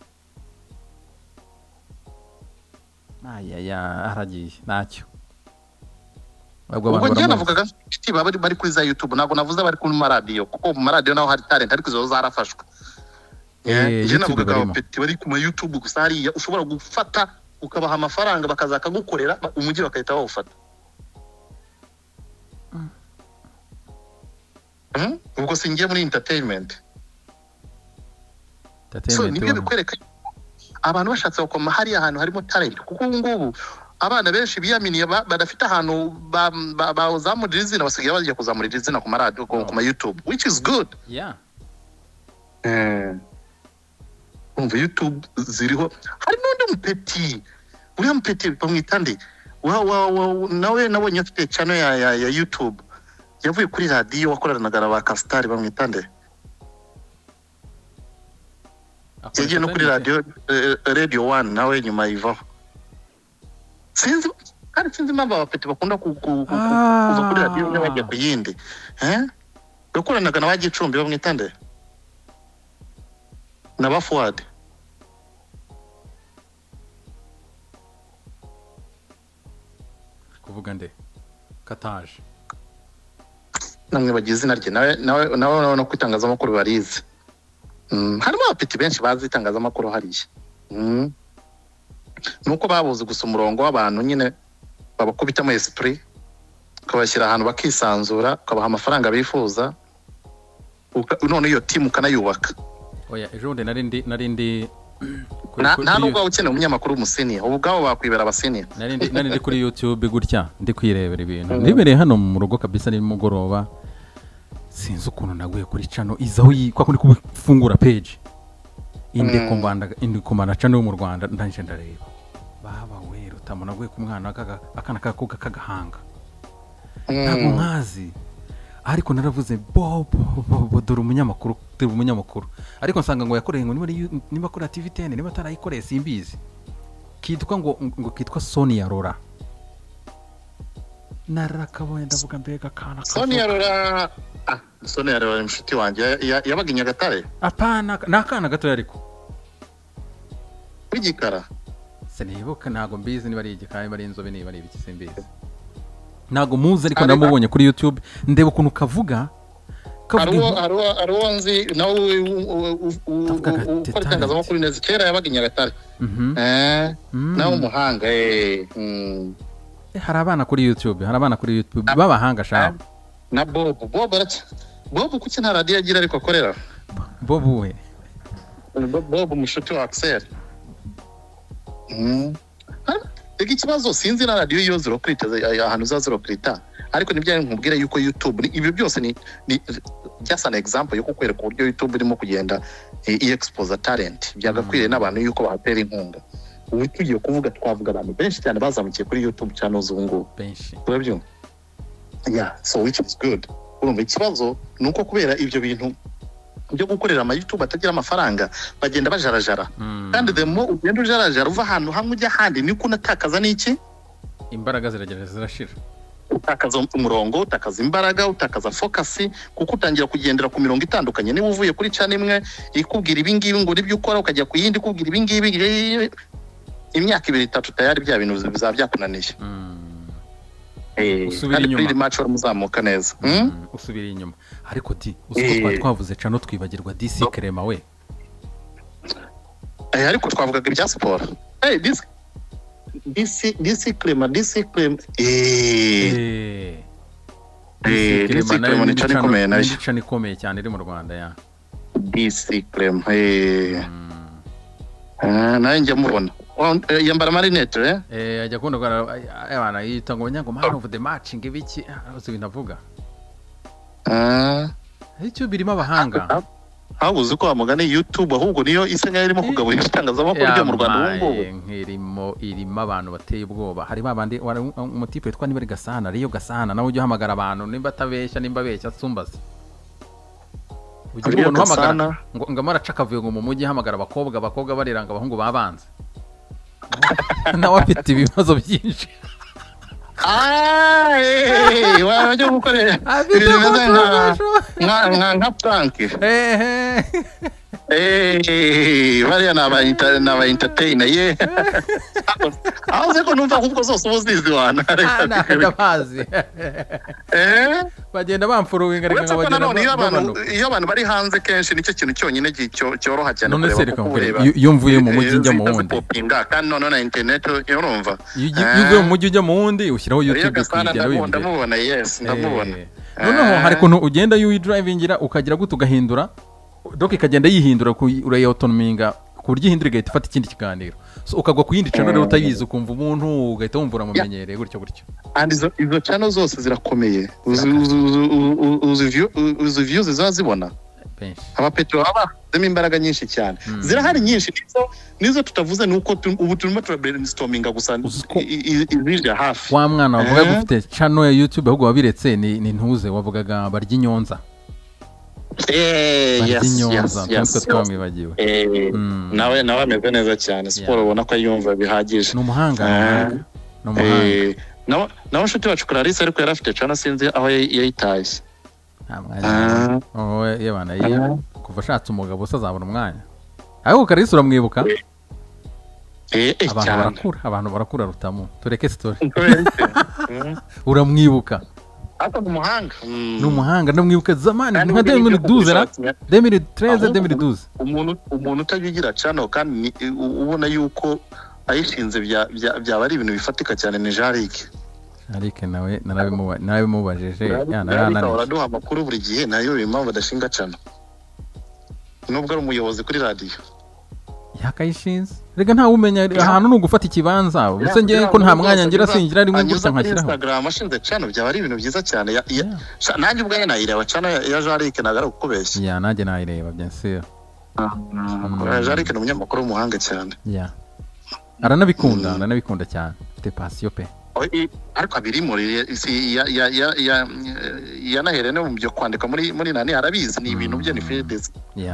aragiye ntacyo ubwo njye navugaga mfite bari kuri za YouTube ntabwo navuze bari kuri maradiyo kuko mu maradiyo naho hari talent ariko izo zarafashwe njye navugaga abapeti bari ku ma YouTube gusa hariya ushobora gufata ukabaha amafaranga bakaza gukorera umujyi bakahita bawufata ubwo singiye muri entertainment so nibyo bikwereka abantu bashatse bakoma hari ahantu harimo talent kuko ubu ngubu abana benshi biyaminiye badafite ahantu bazamurira izina basigaye bajya kuzamurira izina ku maradiyo ku ma YouTube which is good umva YouTube ziriho hari n'undi mupeti uriya mupeti bamwita nde nawe nabonye afite channel ya YouTube yavuye kuri radiyo wakoranaga na ba Kasitari bamwita nde yagiye no kuri radio 1 nawe nyuma yivaho sinzi impamvu abapeti bakunda kuva kuri radiyo bajya ku yindi yakoranaga na ba Gicumbi bamwita nde na ba Fuad kuvuga nde Kataje namwe bagize izina rye nawe no kwitangazamakuru barize harimo abapeti benshi bazi itangazamakuru hariya nuko babuze gusa umurongo w'abantu nyine babakubitamo esprit ukabashyira ahantu bakisanzura ukabaha amafaranga bifuza none iyo team ukanayubaka oya ejo bundi narindi nta nubwo ukeneye umunyamakuru w'umusenior ubu bwabo bakwibera abasenior narindi kuri YouTube gutya ndi kwirebera ibintu nibereye hano mu rugo kabisa ni mugoroba sinzi ukuntu naguye kuri channel izaho kwa kundi kufungura page indi komanda channel mu Rwanda ndanje ndareba baba we rutamona naguye ku mwana akana kakoga kagahanga ntabwo nkazi ariko naravuze Bob dore umunyamakuru ariko nsanga ngo yakoreye ngo niba akora TV10 niba atarayikoreye simbizi kitwa ngo kitwa Sonia Rora narakabonye ndavuga mbega kana Sonia Rora Sonia Rora mshuti wanje yabaga Nyagatare apana nakana gato yariko wigikara sinibuka ntago mbizi niba ari igikaye bari inzobe niba ari ibiki simbizi ntago muzi ariko namubonye kuri YouTube ndeba ukuntu kavuga Aruwo nzi nawe ukorera kuri neza kera yabaga Nyagatare nawe umuhanga hari abana kuri YouTube babahanga shaka na Bob kuki nta radio agira ariko akorera Bob we Bob mushuti wa Axel ikibazo sinzi na radio yo zero kwita ahantu za zero kwita ariko nibyo nkubwira yuko YouTube ibyo byose ni just an example yo kukwereka uburyo YouTube irimo kugenda expose talent byagakwiriye n'abantu yuko bahatera inkunga ubu tugiye kuvuga twavuga abantu benshi cyane bazamukiye kuri YouTube channels ubu ngubu benshi urabyo so which is good urumva ikibazo nuko kubera ibyo bintu byo gukorera ama YouTube atagira amafaranga bagenda bajarajara kandi demo ugenda ujarajara uva ahantu hamwe ujya handi niko unatakaza n'iki imbaraga ziragenda zirashira utakaza umurongo utakaza imbaraga utakaza focus kuko utangira kugendera ku mirongo itandukanye niba uvuye kuri channel imwe ikubwira ibingibi ngo nibyo ukora ukajya ku yindi kubwira ibingibi imyaka 2-3 tayari bya bintu bizabyakunaniye usubira inyuma kandi match muzamuka neza usubira inyuma ariko uko twavuze cano twibagirwa DC Clement we ariko twavugaga ibya sport DC Clement DC Clement ni chani komeye cyane iri mu Rwanda ya DC Clement nawe njya mubona yambara marinette ajya kundo abana yita ngo nyango man of the matching ibiki uzi binavuga icyo birimo abahanga habuze ko amugane YouTube ahubwo niyo isenga irimo kugaburira itangazamakuru ryo mu Rwanda nkirimo irimo abantu bateye ubwoba hari babandi umutipe yitwa niba ari Gasana Rio Gasana nawe ujye hamagara abantu nimba atabeshya nimba abeshya Sumbazi ugira umuntu uhamagara ngo amaraca akavuye ngo mu mujyi hamagara abakobwa bariranga abahungu babanze nawe afite ibibazo byinshi wajya gukorera nka prank bariya ni aba entertainer ye aho se ko numva ahubwo zose ubuzizi wana ndabazi bagenda bamfuruwinga reka nkabagenda iyo abantu bari hanze kenshi nicyo kintu cyonyine cyoroha cyane none se reka iyo mvuye mu mujyi njya mu wundi kandi none na internet urumva iyo uvuye mu mujyi ujya mu wundi ushyiraho YouTube kugera wiyumvira ndamubona yes ndamubona noneho hari kuntu ugenda drivingira ukagira gute ugahindura doka ikagenda yihindura urayotonominga ku buryo ihindura igahita ifata ikindi kiganiro so ukagwa ku yindi channel rero utayizi ukumva umuntu ugahita wumva uramumenyereye gutyo and izo channel zose zirakomeye uzi views zazibona aba Petro abazemo imbaraga nyinshi cyane zirahari nyinshi nizo tutavuze nuko ubu turimo brainstorminga gusa izije hafi wa mwana wavuga gufite channel ya YouTube ahubwo wabiretse ni ntuze wavugaga barya inyonza yes twamwibagiwe nawe ameze neza cyane siporo ubona ko yumva bihagije ni umuhanga nawe nshuti wacu Clarisse ariko yari afite channel sinzi aho yayitashye kuva ashatse umugabo usazabona umwanya ariko Clarisse uramwibuka abantu barakura Rutamu tureke story uramwibuka hata umuhanga n'umuhanga ndamwibuka zamani nka 2012 umuntu utagigira channel kandi ubona yuko ayishinze byaba ari ibintu bifatika cyane ni Jarike nawe narabimubajije uraduha amakuru buri gihe nayo impamvu badashinga channel nubwo ari umuyobozi kuri radio yakayishinze rega ntawe umenya ahantu n'ugufata ikibanza ubuse ngiye ko nta mwanya ngira singira rimwe gusa nkashyiraho Instagram ashinze channel byaba ari ibintu byiza cyane nanjye ubwaye nayireba channel ya Jarike nagara kukubeshya nanjye nayireba bien sûr Jarike ni umunyamakuru w'umuhanga cyane aranabikunda cyane afite passion pe ariko abiri muri yanahere no mu byo kwandika muri nani arabizi ni ibintu bye ni fields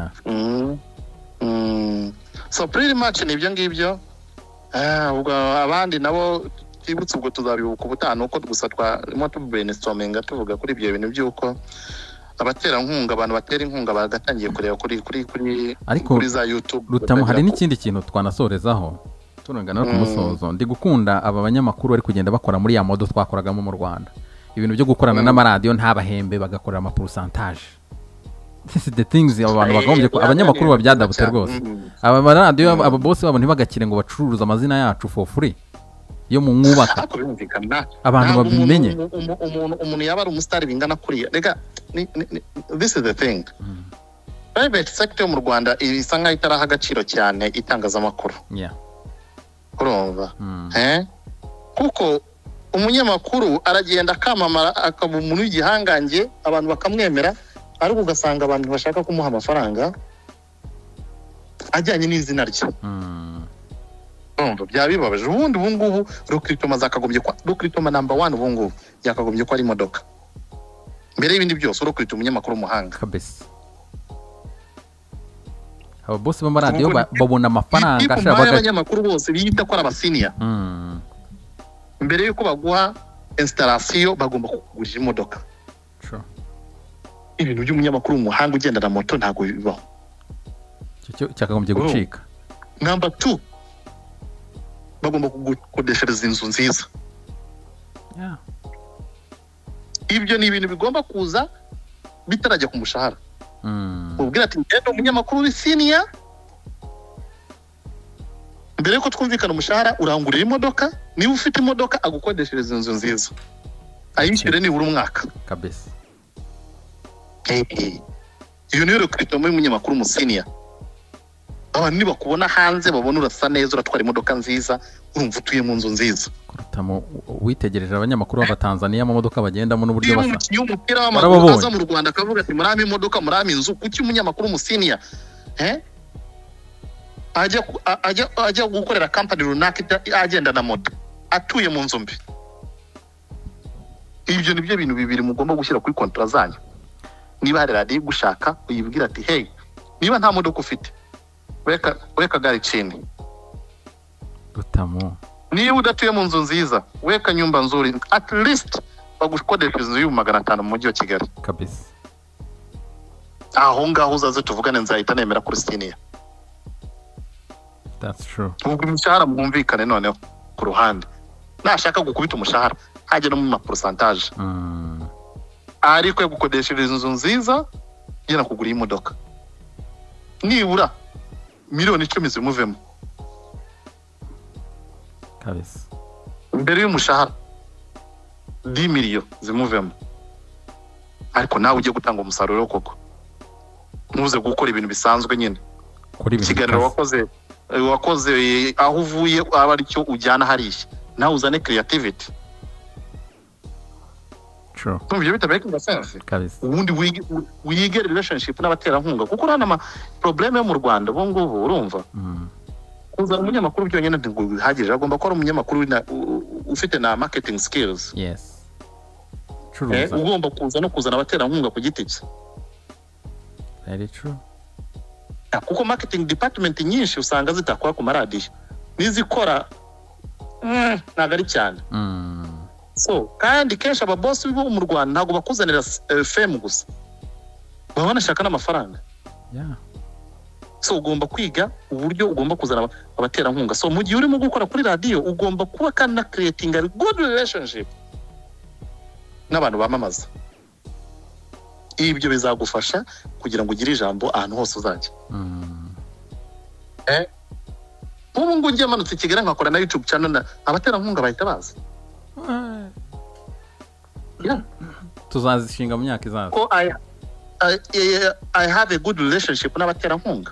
so pretty much nibyo ngibyo ubwo abandi nabo twibutse ubwo tuzabibuka ubutano uko gusa twarimo brainstorminga tuvuga kuri ibyo bintu byuko abatera nkunga abantu batera inkunga bagatangiye kureba kuri za YouTube Rutamu hari n'ikindi kintu twanasorezaho turangana no kumusozo ndi gukunda aba banyamakuru bari kugenda bakora muri ya modo twakoragamo mu Rwanda ibintu byo gukorana n'amaradiyo ntabahembe bagakorera ama pourcentage this is the things abantu bagombye abanyamakuru babyadabute rwose aba maradiyo aba boss babo ntibagakire ngo bacuruza amazina yacu for free yo mu mwubaka abantu babimenye umuntu yaba ari umustar bingana kuriya rega this is the thing private sector mu Rwanda isa nkaho itaraha agaciro cyane itangazamakuru urumva kuko umunyamakuru aragenda akamamara akaba umuntu w'igihangange abantu bakamwemera ariko ugasanga abantu bashaka kumuha amafaranga ajyanye n'izina rye urumva byabibabaje ubundi ubungubu Rukritoma zakagombye kwa Rukritoma number 1 ubungubu yakagombye ko ari imodoka mbere y'ibindi byose Rukritoma umunyamakuru umuhanga kabisa abo bose b'amaradiyo babona amafaranga ashaka abanyamakuru bose biyita ko ari abasenior mbere yuko baguha installation bagomba kugurira imodoka ibintu by'umunyamakuru umuhanga ugendana moto ntago bibaho cyo cyakagombye gucika number 2 bagomba kukodeshereza inzu nziza ibyo ni ibintu bigomba kuza bitarajya ku mushahara ubwira ati ngende umunyamakuru w'isiniya mbere ko twumvikana umushahara urangurira imodoka niba ufite imodoka agukodeshereza inzu nziza ayishyure nibura umwaka kabisa iyo niyo Rukritoma y'umunyamakuru umusiniya abantu nibakubona hanze babona urasa neza uratwara imodoka nziza urumva utuye mu nzu nziza Rutamu witegereje abanyamakuru b'Abatanzania mu modoka bagendamo n'uburyo basa umupira w'amaguru aza mu Rwanda akavuga ati murame imodoka murame inzu kuki umunyamakuru umusiniya ajya gukorera company runaka agenda na moto atuye mu nzu mbi ibyo nibyo bintu bibiri mugomba gushyira kuri kontra zanyu niba hari radiyo gushaka uyibwira ati hey niba nta modoka ufite weka gari chini Rutamu niba udatuye mu nzu nziza weka nyumba nzuri at least bagukodesha inzu y'U500 mu mujyi wa Kigali kabisa aho ngaho uzaze tuvugane nzahita nemera kuri Siniya. That's true. Ubwo umushahara mwumvikane noneho ku ruhande nashaka gukubita umushahara hajye no mu pourcentage ariko yo gukodeshereza inzu nziza yena kugura imodoka nibura miliyoni 10 zimuvemo kabisa mbere y'umushahara 10 miliyoni zimuvemo ariko nawe ujye gutanga umusaruro koko ntuze gukora ibintu bisanzwe nyine kiganiro wakoze aho uvuye aba ari cyo ujyana hariya nawe uzane creativity true tumvye bitabaye sense kabisa ubundi wige relationship n'abaterankunga kuko urana ama problem yo mu Rwanda bo ngubu urumva kuzana umunyamakuru byonyine ntiguhagije agomba ko ari umunyamakuru ufite na marketing skills. Yes true ugomba kuzana abaterankunga ku giti cye. Very true. Kuko marketing department nyinshi usanga zitakora ku maradiyo nizikora nagari cyane. So kandi kenshi aba boss bo mu Rwanda ntago bakuzanira fame gusa baba banashaka n'amafaranga. Yeah. So ugomba kwiga uburyo ugomba kuzana abaterankunga. So mu gihe urimo gukora kuri radio ugomba kuba kana creating a good relationship n'abantu bamamaza. Ibyo bizagufasha kugira ngo ugire ijambo ahantu hose uzajya. Ubu ngo njye manutse Kigali nkakora na YouTube channel abaterankunga bahita baza. Yeah. Tuzazishinga mu myaka izaza. Ko I have a good relationship n'abaterankunga.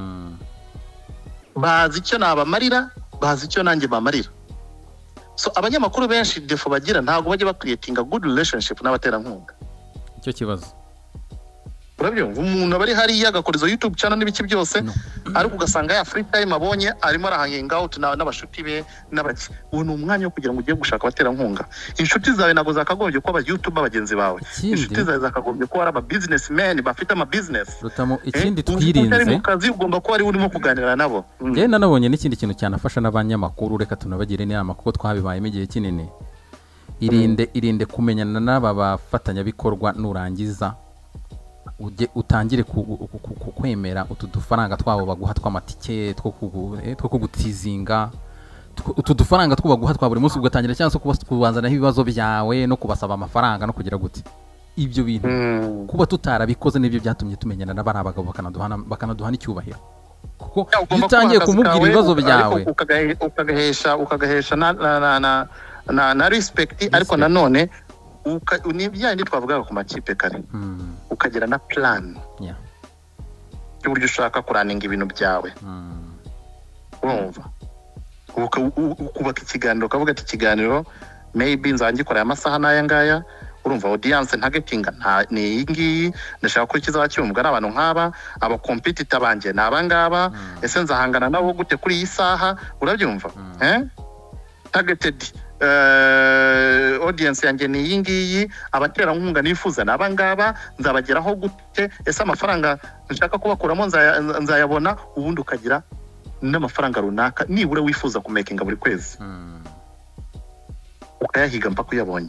Bazi icyo nabamarira, bazi icyo nanjye bamarira. So abanyamakuru benshi defo bagira ntago bajye bakreating a good relationship n'abaterankunga. Icyo kibazo. Urabyumva umuntu abari hariya agakora YouTube channel n'ibiki byose ariko ugasanga ya free time abonye arimo arahanginga out n'abashuti be n'abaki ubu umwanya wo kugira ngo ugiye gushaka abaterankunga. Inshuti zawe nago zakagombye ko aba YouTube abagenzi bawe. Inshuti zawe zakagombye ko ari aba businessmen bafite ama business. Rutamo ikindi twirinze kazi ugomba ko ari urimo kuganira nabo. Yenda nabonye n'ikindi kintu cyanafasha n'abanyamakuru reka tunabagire inama kuko twabibayemo igihe kinini. Irinde kumenyana n'aba bafatanyabikorwa nurangiza utangire kwemera utudufaranga twabo baguha twamatike two kugutizinga utudufaranga two baguha twa buri munsi ugatangira cyangwa se kubanzana ibibazo byawe no kubasaba amafaranga no kugira gute ibyo bintu kuba tutarabikoze nibyo byatumye tumenyana n'abari abagabo bakanaduha n'icyubahiro kuko utangiye kumubwira ibibazo byawe ukagahesha na respect ariko nanone nibyo twavuga ku makipe kare ukagira na plan y'uburyo ushaka kuraninga ibintu byawe urumva ukubaka ikiganiro ukavuga ati ikiganiro maybe nzangikora amasaha n'aya ngaya urumva audience ntagetinga ni iyi ngiyi ndashaka ko kizacyumvwa n'abantu nk'aba aba competitor banje n'abangaba ese nzahangana nabo gute kuri iyi saha urabyumva targeted audience yanjye ni iyi ngiyi abaterankunga nifuza n'abangaba nzabageraho gute ese amafaranga nshaka kubakuramo nzayabona ubundi ukagira n'amafaranga runaka nibura wifuza kumakinga buri kwezi ukayahiga mpaka uyabonye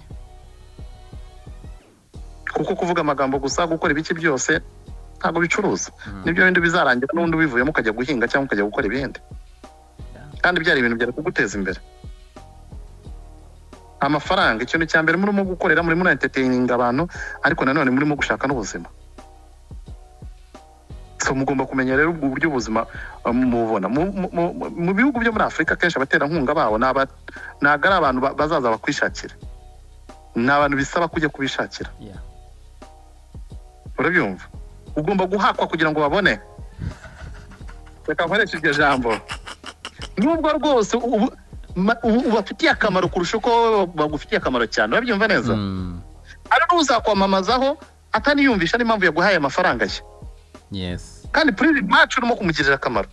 kuko kuvuga amagambo gusa gukora ibiki byose ntago bicuruza nibyo bindi bizarangira n'undi ubivuyemo ukajya guhinga cyangwa ukajya gukora ibindi kandi byari ibintu byari kuguteza imbere amafaranga ikintu cya mbere murimo gukorera muri entertaining abantu ariko nanone murimo gushaka n'ubuzima. So mugomba kumenya rero ubwo buryo ubuzima mubona mu bihugu byo muri Afrika kenshi abaterankunga bawo nagara abantu bazaza bakwishakira n'abantu bisaba kujya kubishakira. Urabyumva ugomba guhakwa kugira ngo babone reka nkoreshe iryo jambo nubwo rwose ubafitiye akamaro kurusha uko bagufitiye akamaro cyane urabyumva neza ariko uzakwamamazaho ataniyumvisha n'impamvu yaguhaye amafaranga ye. Yes kandi pretty much urimo kumugirira akamaro.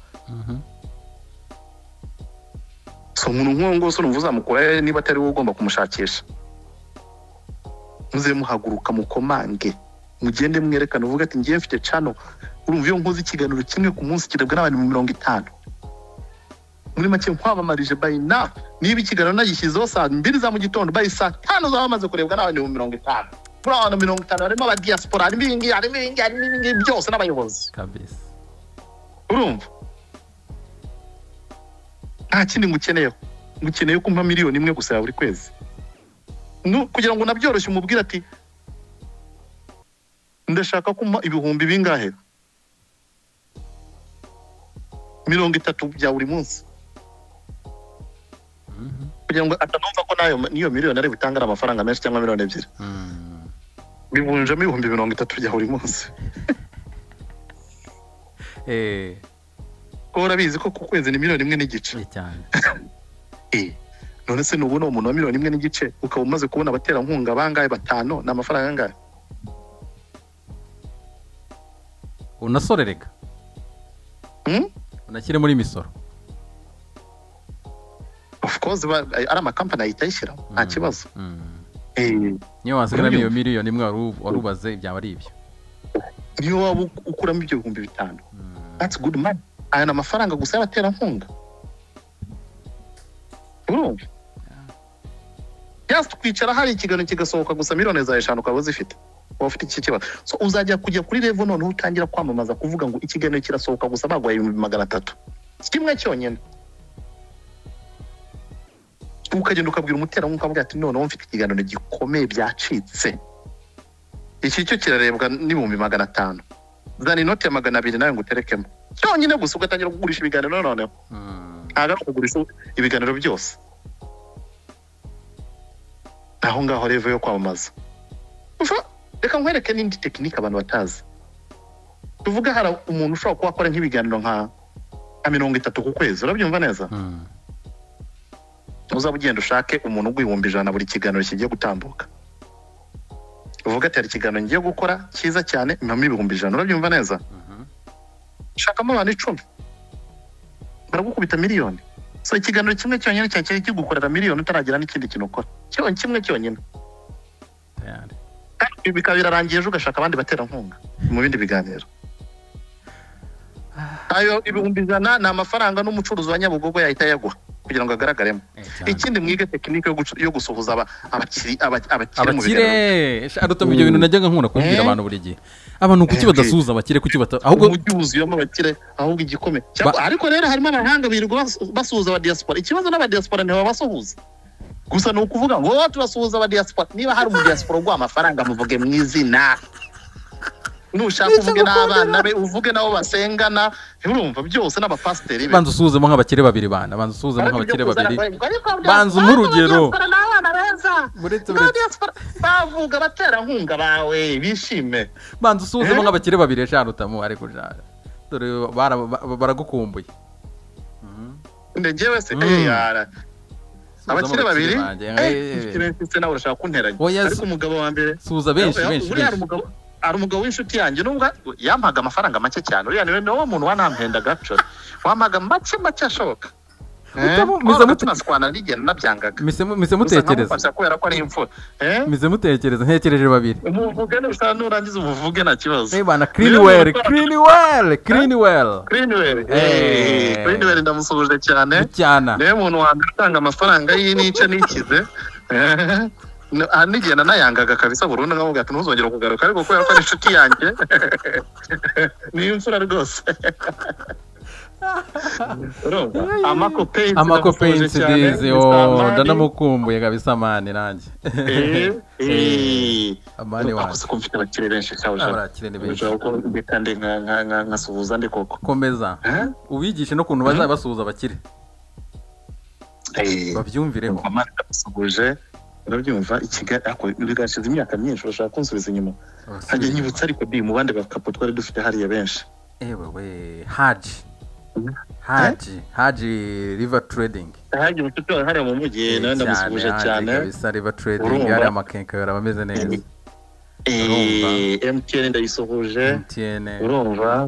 So umuntu nk'uwo so numva uzamukora niba atari wowe ugomba kumushakisha muze muhaguruka mukomange mugende mwerekana uvuga ati ngiye mfite channel urumva iyo nkoze ikiganiro kimwe ku munsi kirebwa n'abantu 50 muri make nkwamamarije by now niba ikiganiro nagishyizeho saa 2 za mu gitondo by saa 5 zaba bamaze kurebwa n'abantu 50 muri abantu 50 harimo aba diaspora harimo ibingi byose n'abayobozi kabisa urumva nta kindi ngukeneye kumpa miliyoni imwe gusa buri kwezi kugira ngo nabyoroshye umubwira ati ndashaka kumpa ibihumbi bingahe 30 bya buri munsi kugira ngo atanumva ko niyo miliyoni ari bitanga amafaranga menshi cyangwa miliyoni 2 bivunjamo ibihumbi 30 bya buri munsi ko urabizi ko ku kwezi ni miliyoni 1.5 cyane none se nubona umuntu wa miliyoni 1.5 ukaba umaze kubona abaterankunga bangahe 5 n'amafaranga angahe unasorereka unakire muri misoro of course ari amakampani ayitayishyira nta kibazo niyo wasigara iyo miliyoni imwe warubaze byaba ari ibyo niyo waba ukuramo ibyo 5,000 that's good money aya na amafaranga gusa y'abaterankunga urumva just kwicara hari ikiganiro kigasohoka gusa miliyoni za 5 ukaba uzifite ufite iki kibazo so uzajya kujya kuri level none utangira kwamamaza kuvuga ngo ikiganiro kirasohoka gusa bagwaye 300 kimwe cyonyine ukagenda ukabwira umuterankunga ukavuga ati none mfite ikiganiro gikomeye byacitse iki cyo kirarebwa n'ibihumbi 500 zana inoti ya 200 nawe nguterekemo cyonyine gusa ugatangira kugurisha ibiganiro noneho ntaga kugurisha ibiganiro byose aho ngaho level yo kwamamaza reka nkwereke n'indi tekinike abantu batazi tuvuga hari umuntu ushobora kuba akora nk'ibiganiro nka 30 ku kwezi urabyumva neza uzaba ugenda ushake umuntu ugwihumbi 100 buri kiganiro kigiye gutambuka uvuga ati hari ikiganiro ngiye gukora cyiza cyane impamo 100 urabyumva neza shakamo abantu 10 baragukubita miliyoni so ikiganiro kimwe cyonyine cyakiri kigukorera miliyoni utaragira n'ikindi kintu ukora kimwe cyonyine bikabira rangiye ejo ugashaka abandi baterankunga mu bindi biganiro ayo ibihumbi 100 ni amafaranga n'umucuruzi wa Nyabugogo yahita yaguha kugira ngo agaragaremo ikindi mwige tekinike yo gusuhuza abakire mu biganiro arutamye ibyo bintu najyaga nkunda kubwira abantu buri gihe abantu kuki badasuhuza abakire kuki ahubwo umujyuzuyemo abakire ahubwo igikome ariko rero harimo abahanga birirwa basuhuza aba diaspora ikibazo n'aba diaspora ntibabasuhuza gusa no kuvuga ngo turasuhuza aba diaspora niba hari mu diaspora ugwa amafaranga muvuge mu izina nushaka uvuge n'abana be uvuge nabo basengana urumva byose n'abapasteri be banza usuzemo nk'abakire babiri bana banza usuzemo nk'abakire babiri banza nk'urugero bavuga baterankunga bawe bishime banza usuzemo nk'abakire babiri sharutamu ariko dore baragukumbuye ndegewe se yara abakire babiri ifite nawe urashaka kunteranya ariko umugabo wa mbere suza benshi ari umugabo w'inshuti yanjye nubwo yampaga amafaranga make cyane uriya niwe muntu wanampenda gaco wamaga make ashoboka mise mutekereza kubera ko ari imfura mise mutekereza ntekereje babiri umuvuge n'ushaka nurangiza umuvuge nta kibazo bana Greenwell ndamusuhuje cyane niwe muntu wa mbere utanga amafaranga y'inice n'ikize n'igihe nayangaga kabisa burundu nkavuga ati ntuzongere kugaruka ariko kubera ko ari inshuti yanjye ni imfura rwose amakopensi dizi ndanamukumbuye kabisa mani nanjye amani wacu kumfite abakire benshi nkasuhuza ndi koko komeza ubigishe no kuntu bazaba basuhuza abakire babyumvireho amani ndabasuhuje urabyumva bigashize imyaka myinshi urashaka kunsubiza inyuma hajya nyibutsa ariko mu bandi bakapo twari dufite hariya benshi ewe Haji River Trading Haji mututu hariya mu mujyi nawe ndamusuhuje cyane kabisa River Trading ari amakenkera bameze neza MTN ndayisuhuje urumva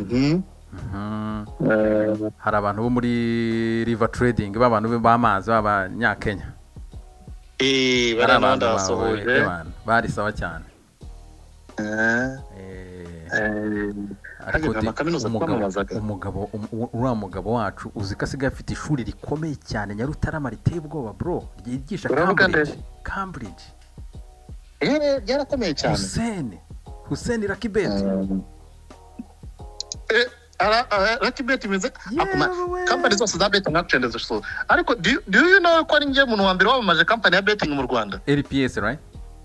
hari abantu bo muri River Trading b'abantu b'amazi b'abanyakenya barabasuhuje bari sawa cyane umugabo uriya mugabo wacu uzi ko asigaye afite ishuri rikomeye cyane Nyarutarama riteye ubwoba bro ryigisha Cambridge byarakomeye cyane Hussein Rakibet Rakibet imeze company zose za betting exchange zose ariko do you know ko ari ngiye umuntu wa mbere wabamaje company ya betting mu Rwanda LPS right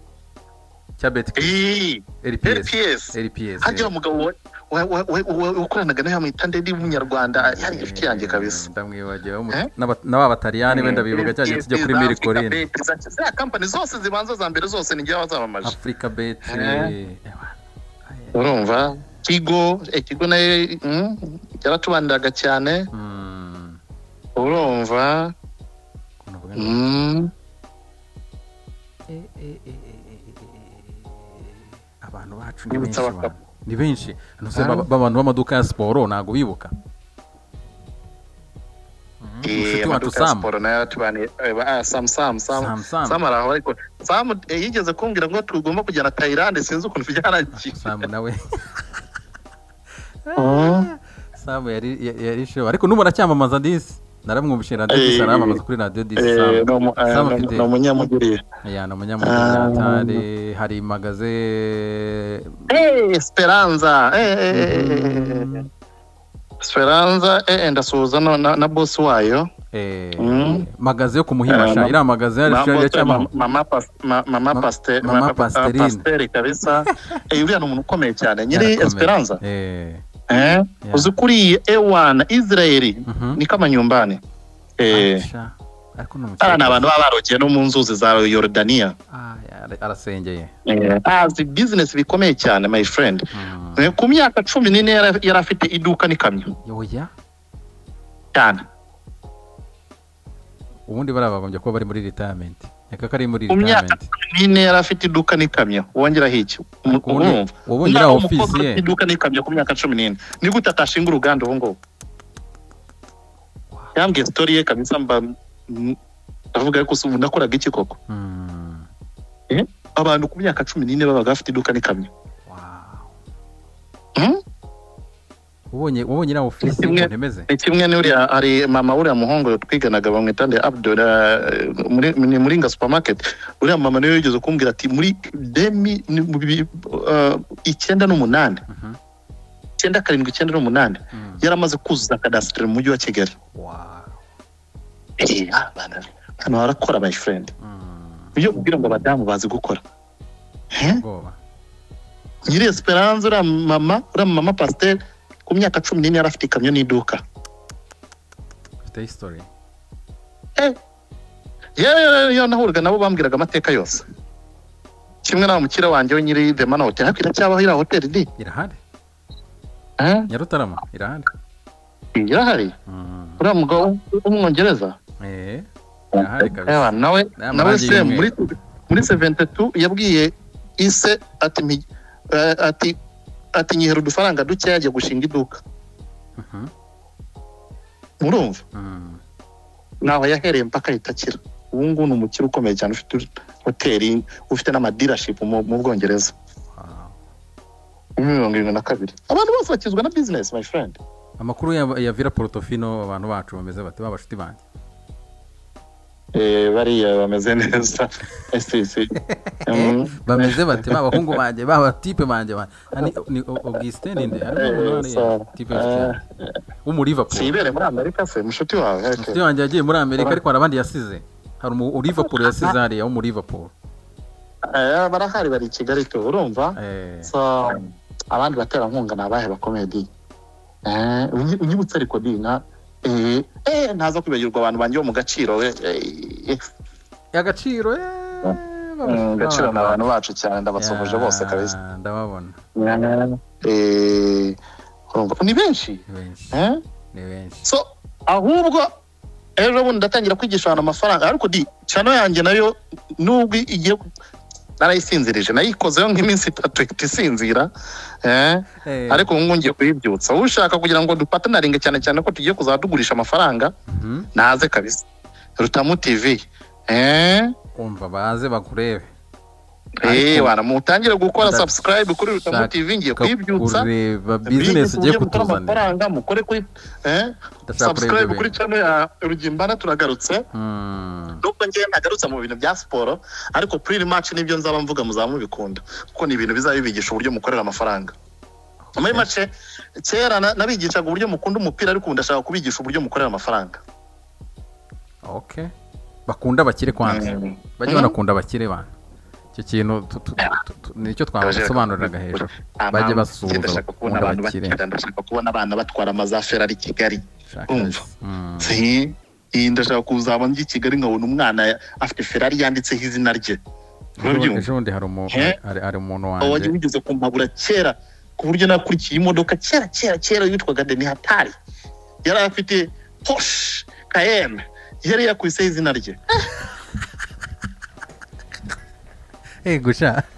LPS hajya umugabo ukoranaga nayo amwita ndedi w'umunyarwanda yari inshuti yanjye kabisa ndamwibagiwe n'abataliyani wenda bivuga cyane kijya kuri Mirikorine za company zose zibanza za mbere zose ni ngiye wazabamaje Africa Bet urumva kigo nayo yaratubandiraga cyane urumva abantu bacu ni benshi abantu b'amaduka ya siporo ntago bibuka amaduka ya siporo nayo tubaniye Sam araho ariko Sam yigeze kumbwira ngo tugomba kujyana Thailand sinzi ukuntu byaragiye Sam nawe Sam yari show ariko n'umuntu acyamamaza disi naramwumvise radio disi aramamaza kuri radio disi Sam afite no munyamugiriye no munyamugiriye atari hari magaze Esperanza ndasuhuza na boss wayo magaze yo kumuhimasha ira magaze yari cyama mama pasteur kabisa uriya ni umuntu ukomeye cyane nyiri Esperanza uzukuriye ewana Israeli ni kama nyumbani ni abantu baba barogeye no mu nzuzi za Yordania arasengeye azi business bikomeye cyane my friend ku myaka 14 yari afite iduka n'ikamyo yoya cyane ubundi barabagombye kuba bari muri retirement yakakari muri retirement yari afite iduka n'ikamyo wongeraho iki wongera office ye iduka n'ikamyo ku myaka 14 ni gute atashinga uruganda ubu ngo yambwiye story ye kabisa avuga ko ubu nakoraga iki koko abantu ku myaka 14 babaga bafite iduka n'ikamyo ubonye na office ntemeze kimwe ni uriya ari mama uriya muhongo twiganaga bamwitande Abdul muri nga supermarket uriya mama niyo yigeze kumbwira ati muri 9 9 yaramaze kuzuza kadastre mu mujyi wa Kigali hano harakora my friend iyo ubwira ngo abadamu bazi gukora nyiri Esperanza uriya mama pasteur ku myaka 14 yari afite ikamyo n'iduka afite history yo nahurga nabo bambwiraga amateka yose kimwe na mukira wanjye we nyiri The Man Hotel hakwira cyabaho ira hotel di irahari Nyarutarama irahari uriya mugabo w'umwongereza irahari kabisa nawe se muri 72 yabwiye ise ati nyihera udufaranga duke yajya gushinga iduka murumva naho yahereye mpaka itakira ubu ngubu ni umukire ukomeye cyane ufite hoteli ufite n'amadealership mu Bwongereza 72 abantu bose bakizwa na business my friend amakuru ya Villa Portofino abantu bacu bameze bate babashuti banje bariya bameze neza bameze bate babahungu banje baba type banje ni Augustin inde type mu Liverpool sibere muri Amerika se mushuti wawe mushuti wanje yagiye muri Amerika ariko arabandi yasize hari mu Liverpool yasize hari mu Liverpool barahari bari Kigali to urumva so abandi batera nkunga nabahe bakomeye di unyibutse ariko di na ntaza kwibagirwa abantu banje bo mu Gaciro Gaciro Gaciro n'abantu bacu cyane ndabasohoje bose kabisa ndababona urumva ni benshi so ahubwo ejo bundi ndatangira kwigisha abantu amafaranga ariko di channel yanjye nayo nubwo igiye narayisinzirije nayikozeho nk'iminsi 3 itisinzira ariko ngiye kuyibyutsa ushaka kugira ngo dupartneringe cyane ko tugiye kuzadugurisha amafaranga naze kabisa Rutamu TV umva baze bakurebe wana mutangire gukora subscribe kuri Rutamu TV ngiye kwibyutsa kureba business ugiye kutuzanira amafaranga mukore kuri subscribe kuri channel ya Rugimbana turagarutse nubwo ngiye nagarutse mu bintu bya siporo ariko pretty much nibyo nzaba mvuga muzamubikunda kuko ni ibintu bizabibigisha uburyo mukorera amafaranga muri make kera nabigishaga uburyo mukunda umupira ariko ndashaka kubigisha uburyo mukorera amafaranga. Okay, bakunda bakire kwanza bajye banakunda bakire bana icyo kintu nicyo twabasobanuriraga hejuru bajye basuhuza kubona abantu bakira ndashaka kubona abana batwara amazafera ari Kigali umva ndashaka kuzaba ngi Kigali nkabona umwana afite Ferrari yanditseho izina rye ejo ndi hari umuntu wanjye waje wigeze kumpagura kera ku buryo nakurikiye imodoka kera yitwaga Deni Hatari yari afite Porsche Cayenne yari yakwise izina rye gusha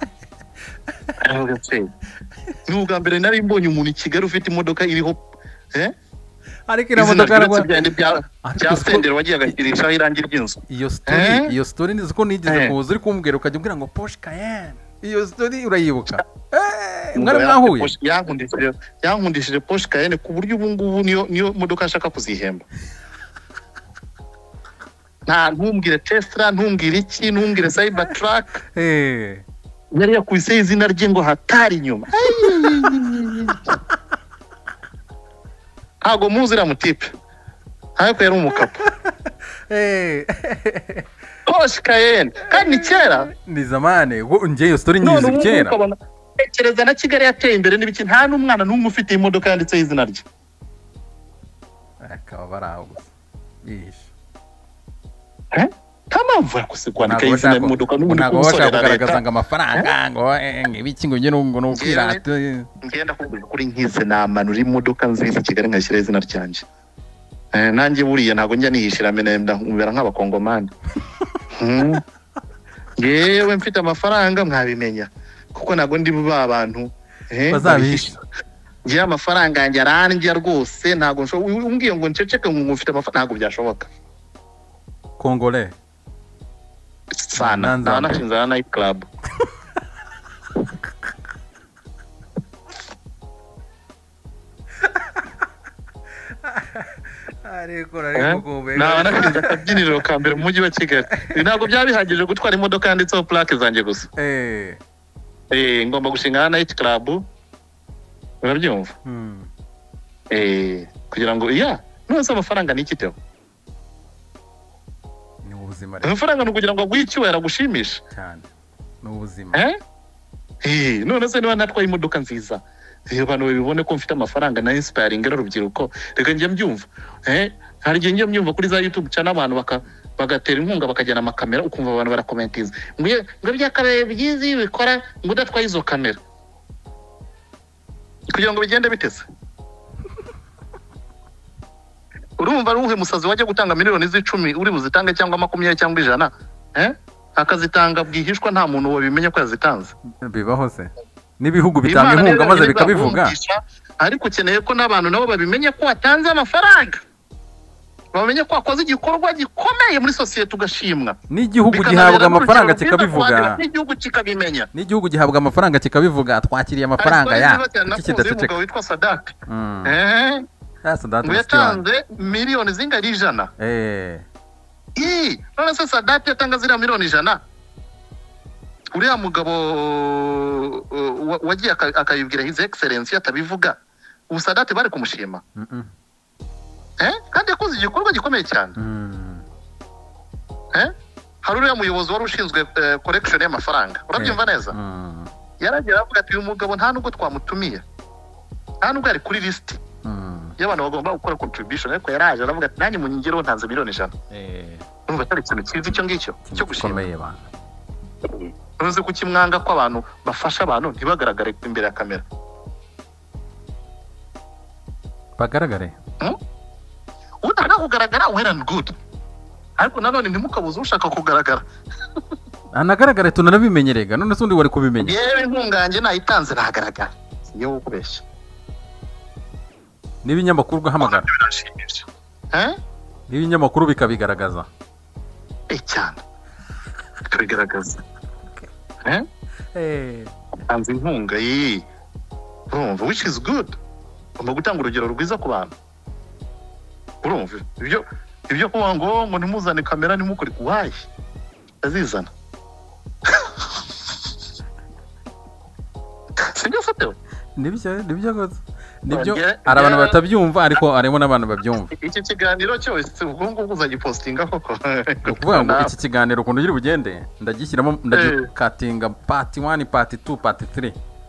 n'ubwa mbere nari mbonye umuntu i Kigali ufite imodoka iriho ariko iriya modoka bya sendero wagiye agakirishaho irangi ry'inzu iyo story nizo ko nigeze kuza uri kumbwira ukajya umbwira ngo Porsche Cayenne iyo story urayibuka mwari mwahuye yankundishije Porsche Cayenne ku buryo ubu ngubu niyo modoka nshaka kuzihemba ntumbwire Tesla ntumbwire iki ntumbwire Cybertruck yari yakwise izina rye ngo Hatari inyuma ntago muzira mutipe ariko yari umukapa Porsche Cayenne kandi kera ni zamane ngiye iyo story nyizi kera tekereza na Kigali yateye imbere n'ibiki nta n'umwana n'umwe ufite imodoka yanditseho izina rye akaba baraguze yishe mpamvu yakusigwanika izina imodoka n'ubundi kumusore kugaragaza ngo amafaranga ngo ibiki ngo ngene ngo n'ukwirata ngenda kubwira kuri nkize namanura imodoka nziza Kigali nkashyira izina ryanje nanjye buriya ntago njya nihishira menenda nkubera nk'abakongomani yewe mfite amafaranga mwabimenya kuko nago ndi buba abantu bazabisha ngiye amafaranga yanjye arandya rwose ntago umbwiye ngo nceceke ngo mfite amafaranga ntago byashoboka Congolais sana nashinze na night club ariko nashinze akabyiniro ka mbere mu mujyi wa Kigali ntabwo byabihagije gutwara imodoka yanditseho plaque zanjye gusa ngomba gushinga na night club urabyumva kugira ngo nose amafaranga ni ikiteo amafaranga ni ukugira ngo aguhe icyubahiro agushimishe cyane ni ubuzima none se niba natwaye imodoka nziza abantu babibone ko mfite amafaranga na inspiring urubyiruko reka njye mbyumva hari igihe njye mbyumva kuri za YouTube cyane abantu bagatera inkunga bakajyana amakamera ukumva abantu barakomentiza ngo byakabaye byiza iyo bikora ngo udatwaye izo kamera kugira ngo bigende biteze urumva ruhe musazi wajya gutanga miliyoni z'10 uri buzitange cyangwa 20 cyangwa 100 akazitanga bwihishwa nta muntu wabimenya ko yazitanze bibaho se n'ibihugu bitanga inkunga maze bikabivuga ariko ukeneye ko n'abantu nabo babimenye ko watanze amafaranga bamenye ko wakoze igikorwa gikomeye muri societe ugashimwa n'igihugu gihabwa amafaranga kikabivuga n'igihugu kikabimenya n'igihugu gihabwa amafaranga kikabivuga twakiriye amafaranga kidaceceka witwa Sadat yatanze miliyoni zingari 100 none se Sadat yatanga zira miliyoni 100 uriya mugabo wagiye akayibwira his excellence atabivuga ubu Sadat bari kumushima kandi yakoze igikorwa gikomeye cyane hari uriya muyobozi wari ushinzwe collection y'amafaranga urabyumva neza yaragira avuga ati uyu mugabo nta nubwo twamutumiye nta nubwo ari kuri list y'abantu bagomba gukora contribution ariko yaraje aravuga ati nanjye munyingereho ntanze miliyoni 100 urumva atari ikintu cyiza icyo ngicyo cyo gushima uzi ko kimwanga ko abantu bafasha abantu ntibagaragare imbere ya kamera bagaragare utaka kugaragara well and good ariko nanone ntimukabuze ushaka kugaragara anagaragare tunanabimenyerega none sundi wari kubimenya yewe intunganje nayitanze nagaragara yo kubeshya n'ibinyamakuru gahamagara n'ibinyamakuru bikabigaragaza cyane bikabigaragaza anze inkunga urumva which is good ugomba gutanga urugero rwiza ku bantu urumva ibyo kuba ngo ntimuzane kamera nimukore wayi azizana sinjye fotewe nibyo gose nibyo ari abantu batabyumva ariko harimo n'abantu babyumva iki kiganiro cyose ubwo ngubwo uzagipostinga koko ukuvuga ngo iki kiganiro ukuntu ugire ubugende ndagishyiramo ndagikatinga part 1 part 2 part 3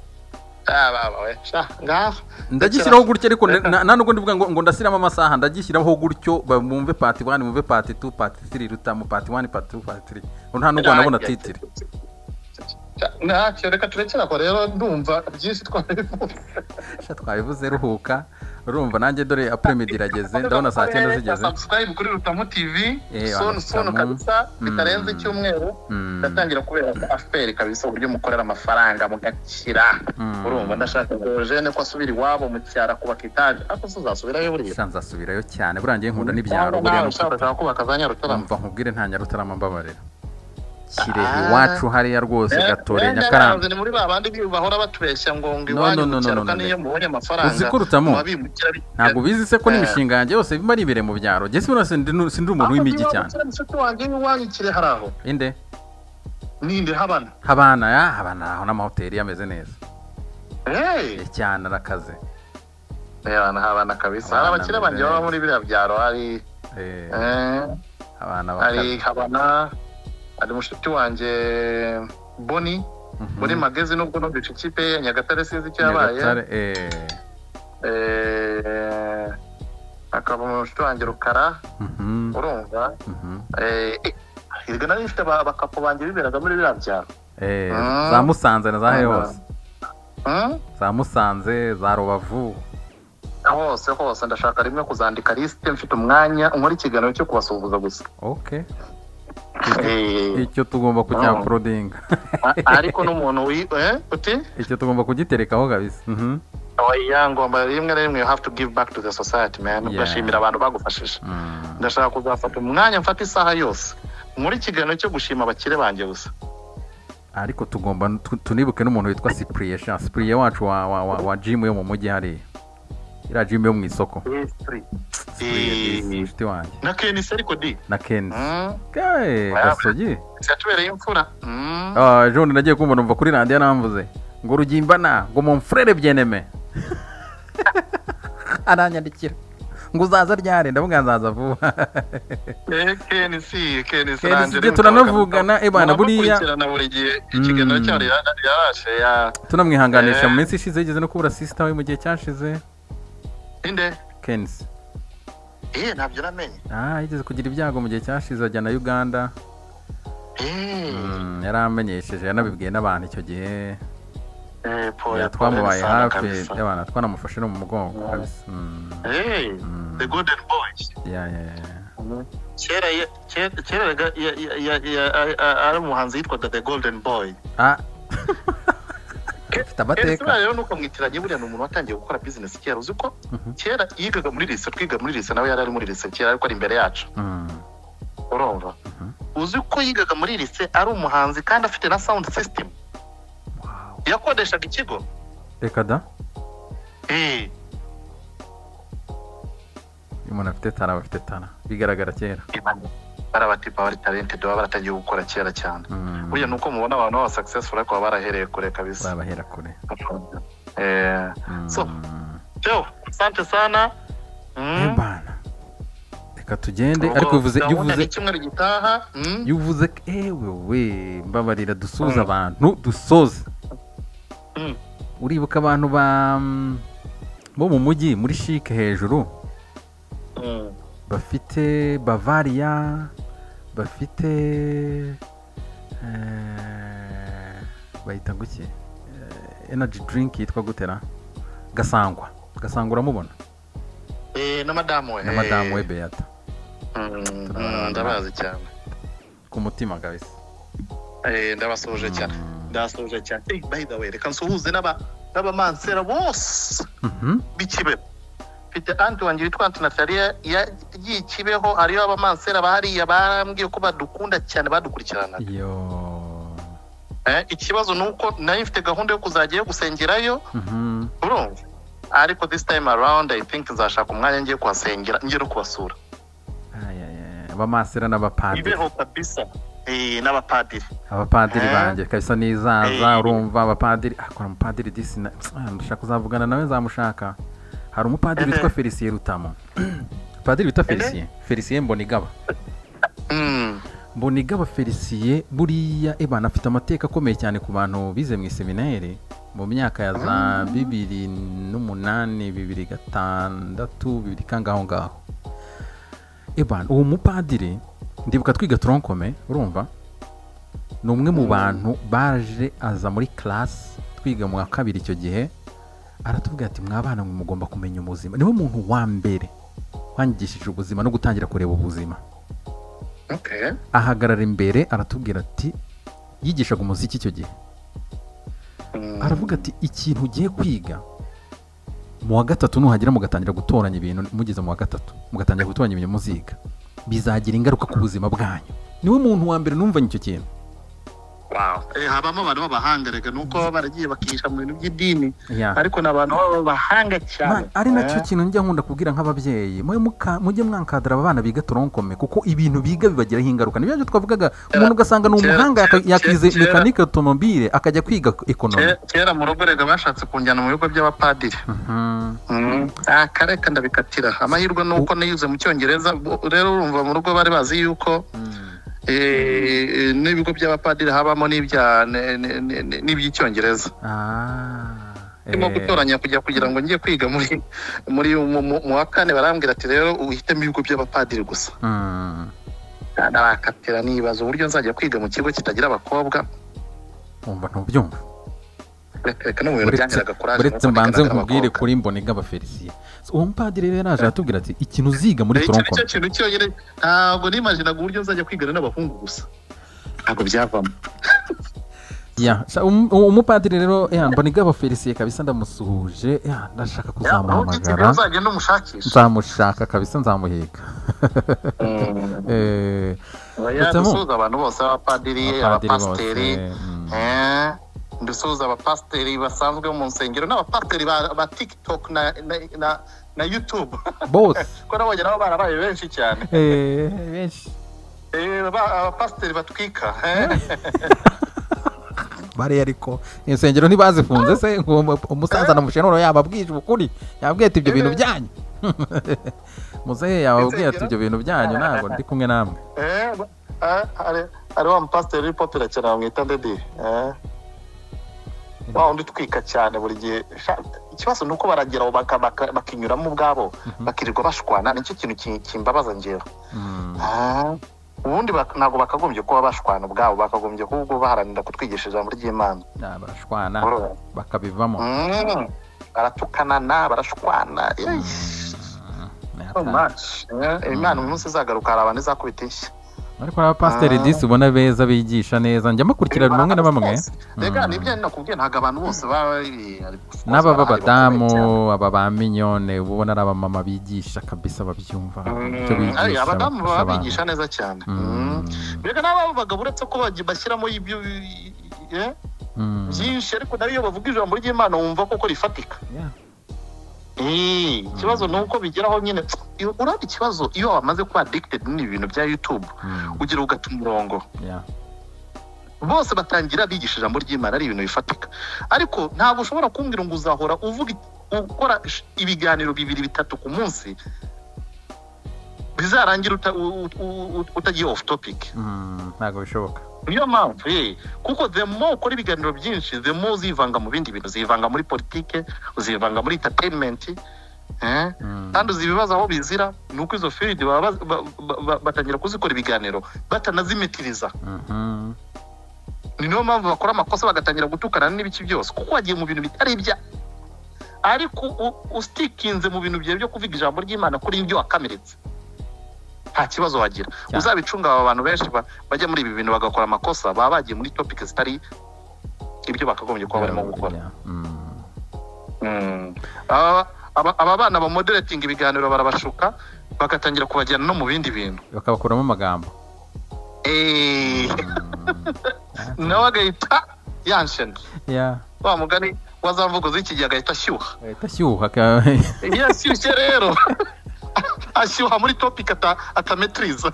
ndagishyiraho gutyo ariko nta nubwo ndivuga ngo ndashyiramo amasaha ndagishyiraho gutyo bumve part 1 bumve part 2 part 3 rutamu part 1 part 2 part 3 nta nubwo nabona titire ntacyo reka turekera ko rero ndumva byinshi twabivuze ruhuka urumva nanjye dore après-midi irageze ndabona saa 9 zigeze subscribe kuri Rutamu TV sono kabisa bitarenze icyumweru ndatangira kubera affaire kabisa uburyo mukorera amafaranga mugakira urumva ndashaka ngo Jene ko asubira iwabo mu cyara kubaka itaje ako uzasubirayo buriya shanza asubirayo cyane burangiye nkunda n'ibyaro buriya ushaka kubaka Zanyarutarama mva nkubwire nta Nyarutarama mbabarira Kirehe iwacu hariya rwose Gatore Nyakaranda ni muri babandi bahora batubeshya ngo iwanyu mucyaro kandi iyo mubonye amafaranga uzikurutamo ntabwo bizi se ko n'imishinga yanjye yose bima ari ibere mu byaro jye sindi umuntu w'imijyi cyane iwanyu kire haraho inde ninde habana aho n'amahoteli yameze neza cyane arakaze habana kabisa abakire banjye baba muri biriya byaro hari habana ari mushuti wanje Boni muri magazine nubwo no bice kipe ya Nyagatare sinzi cyabaye akaba mushuti wanje Rukara urumva hirga nari mfite bakapo banje biberaga muri birabyaro za Musanze na za hose za Musanze za Rubavu hose ndashaka rimwe kuzandika liste mfite umwanya nkora ikiganiro cyo kubasuhuza gusa okay icyo tugomba kujya uploadinga ariko n'umuntu uti icyo tugomba kugiterekaho kabisa ngomba rimwe na rimwe you have to give back to the society man ugashimira abantu bagufashije ndashaka kuzafata umwanya mfata isaha yose muri kiganiro cyo gushima abakire banjye gusa ariko tugomba tunibuke n'umuntu witwa Cyprien wacu wa gym yo mu mujyi hari ira gym yo mu isoko na Kenisi ariko na Kenisi gasogi cyatubereye imfura John nagiye kumva numva kuri radio namvuze ngo rugimbana ngo mon frère bien-aimé aranyandikira ngo uzaza ryare ndavuga nzaza vuba Kenisi turanavugana ebana buriya buri gihe ikiganiro cyari yarashe tunamwihanganisha mu minsi ishize yigeze no kubura sister we mu gihe cyashize inde Kenisi ntabyo namenye yigeze kugira ibyago mu gihe cyashize ajya na Uganda yaramenyesheje yanabibwiye n'abantu icyo gihe twamubaye hafi y'abantu twanamufashe no mu mugongo kabisa the golden boys kera ari umuhanzi yitwaga the golden boy afite amateka rero nuko mwitiranye buriya ni umuntu watangiye gukora business kera uzi ko kera yigaga muri lycée twiga muri lycée nawe yari ari muri lycée kera ariko ari imbere yacu urumva uzi ko yigaga muri lycée ari umuhanzi kandi afite na sound system yakodeshaga ikigo reka da umuntu afite tana bigaragara kera barabatipa bari talented baba baratangiye gukora kera cyane burya nuko mubona abantu baba successful ariko barahereye kure kabisa babahera kure so asante sana bana reka tugende ariko yuvuze ewe mbabarira dusuza abantu dusoze uribuka abantu bo mu mujyi muri chic hejuru bafite Bavaria bafite bayita guki energy drink yitwa gutera Gasangwa uramubona na madame we Beata ndabazi cyane ku mutima kabisa ndabasuje cyane by the way reka nsuhuze n'abamansera bose b'ikibeho mfite anti wanjye witwa Natalia yagiye Kibeho hariyo abamansera bahariya barambwiye ko badukunda cyane badukurikirana ikibazo ni uko nayo ifite gahunda yo kuzajyayo gusengerayo urumva ariko this time around I think nzashaka umwanya ngiye kuhasengera ngiye no kubasura abamasera n'abapadiri ibeho kabisa n'abapadiri banjye kabisa nizaza urumva abapadiri akora umupadiri disi ndashaka kuzavugana nawe nzamushaka hari umupadiri witwa Felicien Rutamo padiri witwa Felicien Mbonigaba Felicien buriya ebana afite amateka akomeye cyane ku bantu bize mu iseminari mu myaka ya za 2008 2006 2000 kangaho ngaho ebana uwo mupadiri ndibuka twiga tronkome urumva ni umwe mu bantu baje aza muri class twiga mu kabiri icyo gihe aratubwira ati mwabana mwe mugomba kumenya ubuzima niwe muntu wa mbere wangishije ubuzima no gutangira kureba ubuzima ahagarara imbere aratubwira ati yigishaga umuziki icyo gihe aravuga ati ikintu ugiye kwiga mu wa gatatu nuhagira mugatangira gutoranya ibintu mugeze mu wa gatatu mugatangira gutoranya ibintu muziga bizagira ingaruka ku buzima bwanyu niwe muntu wa mbere numvanye icyo kintu habamo abantu b'abahanga rega nuko baragiye bakisha mu bintu by'idini ariko n'abantu b'abahanga cyane ari nacyo kintu njya nkunda kubwira nk'ababyeyi mujye mwankadira abana biga tronkome kuko ibintu biga bibagiraho ingaruka nibyo twavugaga umuntu ugasanga ni umuhanga yakize mekanike automobile akajya kwiga ekonomi kera mu rugo rega bashatse kunjyana mu bigo by'abapadiri akareka ndabikatira amahirwe nuko nize mu cyongereza rero urumva mu rugo bari bazi yuko n'ibigo by'abapadiri habamo n'iby'icyongereza ndimo gutoranya kugira ngo ngiye kwiga muri mu wa kane barambwira ati rero uhitemo ibigo by'abapadiri gusa ndarakatira nibaza uburyo nzajya kwiga mu kigo kitagira abakobwa umva ntubyumva reka no mu bintu byangiraga kuraje uretse mbanze nkubwire kuri Mbonigaba Felicien uwo mupadiri rero naje atubwira ati ikintu uziga muri tronkome icyo kintu cyonyine ntabwo nimaginaga uburyo nzajya kwigana n'abahungu gusa ntabwo byavamo umupadiri rero Mbonigaba Felicien kabisa ndamusuhuje ndashaka kuzamuhamagara nzamushaka kabisa nzamuhiga dusuhuza abantu bose abapadiri abapasiteri dusuhuza abapasiteri basanzwe mu nsengero n'abapasiteri ba TikTok na YouTube bose ko nabonye nabo barabaye benshi cyane benshi abapasiteri batwika bari ariko insengero ntibazifunze se umusaza na mushenoro yababwije ukuri yababwiye ati ibyo bintu byanyu muzehe yababwiye ati ibyo bintu byanyu ntabwo ndi kumwe namwe ari wa mupasiteri uri popera cyane bamwita Ndedi wa undi twika cyane buri gihe ikibazo ni uko barageraho bakinyuramo ubwabo bakirirwa bashwana nicyo kintu kimbabaza njyewe ubundi ntabwo bakagombye kuba bashwana ubwabo bakagombye ahubwo baharanira kutwigisha ijambo ry'Imana barashwana bakabivamo baratukanana barashwana Imana umunsi izagaruka hari abantu izakubita inshyi ariko abapasiteri disi ubona beza bigisha neza njya makurikirana bamwe na bamwe rega nibyo nakubwiye ntabwo abantu bose n'aba b'abadamu aba ba minyone ubona ari abamama bigisha kabisa babyumva icyo bigisha abadamu baba bigisha neza cyane rega n'aba bagabo uretse ko bashyiramo ibyo byinshi ariko nayo bavuga ijambo ry'Imana wumva koko rifatika ikibazo ni uko bigeraho nyine urabona ikibazo iyo wamaze kuba addicted n'ibintu bya YouTube ugira ugata umurongo bose batangira bigisha ijambo ry'Imana ari ibintu bifatika ariko ntabwo ushobora kumbwira ngo uzahora ukora ibiganiro 2-3 ku munsi bizarangira utagiye off topic ntabwo bishoboka niyo mpamvu kuko the more ukora ibiganiro byinshi the more uzivanga mu bindi bintu uzivanga muri politike uzivanga muri entertainment kandi uzi ibibazo aho bizira ni uko izo field batangira kuzikora ibiganiro batanazimitiriza niyo mpamvu bakora amakosa bagatangira gutukana n'ibiki byose kuko wagiye mu bintu bitari ibya ariko ustikinze mu bintu byo kuvuga ijambo ry'Imana kuri ibyo wakameretse nta kibazo wagira uzabicunga aba bantu benshi bajya muri ibi bintu bagakora amakosa baba bagiye muri topic zitari ibyo bakagombye kuba barimo gukora aba bana ba moderating ibiganiro barabashuka bagatangira kubajyana no mu bindi bintu bakabakuramo amagambo nawe agahita yanshene wa mugani wazamvugo z'iki gihe agahita ashyuha iyo ashyushye rero ashyuha muri topic atametriza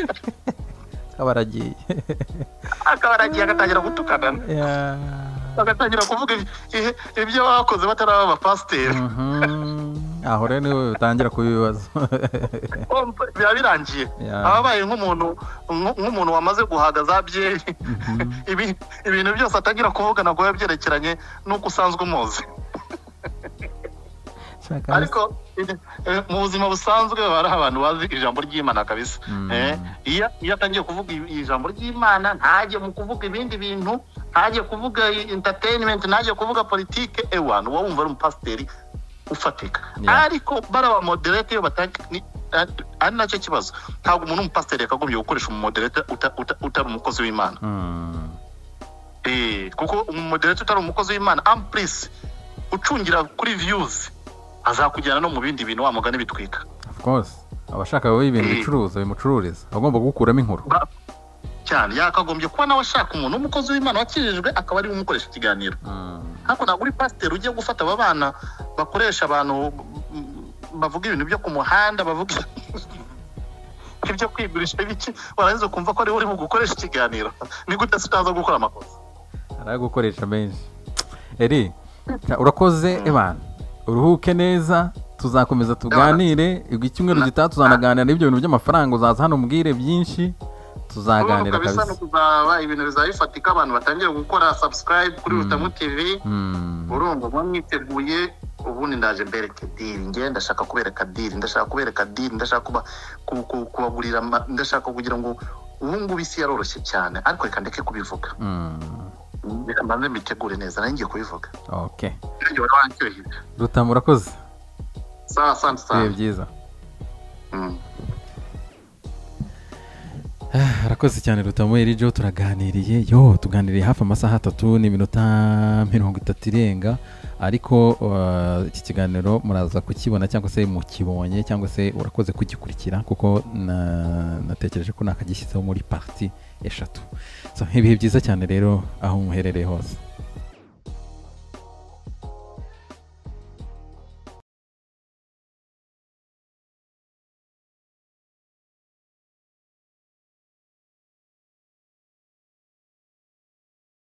akabaragiye agatangira gutukana bagatangira kuvuga ibyo bakoze bataraba abapasiteri aho rero niwe utangira kubibaza biba birangiye ababaye nk'umuntu wamaze guhaga za byeri ibintu byose atangira kuvuga ntabwo biba byerekeranye n'uko usanzwe umuzi ariko mu buzima busanzwe bari abantu bazi ijambo ry'Imana kabisa iyo atangiye kuvuga ijambo ry'Imana ntajye mu kuvuga ibindi bintu ntajye kuvuga entertainment ntajye kuvuga politike ewana wowe wumva ari umupasiteri ufatika ariko baraba moderate yo ari nacyo kibazo ntabwo umuntu w'umupasiteri yakagombye gukoresha umumoderate utari umukozi w'Imana kuko umumoderate utari umukozi w'Imana amprise ucungira kuri views azakujyana no mu bindi bintu wa mugani bitwika of course abashaka wowe ibintu bicuruza bimucururiza agomba gukuramo inkuru cyane yakagombye kuba nawe ashaka umuntu w'umukozi w'Imana wakirijwe akaba ari umukoresha ikiganiro hako ntabwo uri pasiteri ugiye gufata aba bana bakoresha abantu bavuga ibintu byo ku muhanda bavuga ibyo kwigurisha ibiki warangiza kumva ko ari uri mu gukoresha ikiganiro ni gute utaza gukora amakosa aragukoresha menshi eri urakoze ebana uruhuke neza tuzakomeza tuganire icyumweru gitaha tuzanaganira n'ibyo bintu by'amafaranga uzaza hano mbwire byinshi tuzaganira kabisa no kuzaba ibintu bizayifatika abantu batangiye gukora subscribe kuri Rutamu TV urumva mwiteguye ubundi ndaje mbereke deal ngenda ndashaka kubereka deal ndashaka kubagurira ndashaka kugira ngo ubungu bisi yaroroshye cyane ariko reka ndeke kubivuga mbanze mitegure neza nanjye kubivuga okay Rutamu urakoze asante byiza arakoze cyane Rutamu Erijo tuganiriye hafi amasaha 3 n'iminota 30 irenga ariko iki kiganiro muraza kukibona cyangwa se mukibonye cyangwa se urakoze kugikurikira kuko natekereje ko nakagishyizeho muri parti eshatu ibihe byiza cyane rero aho muherereye hose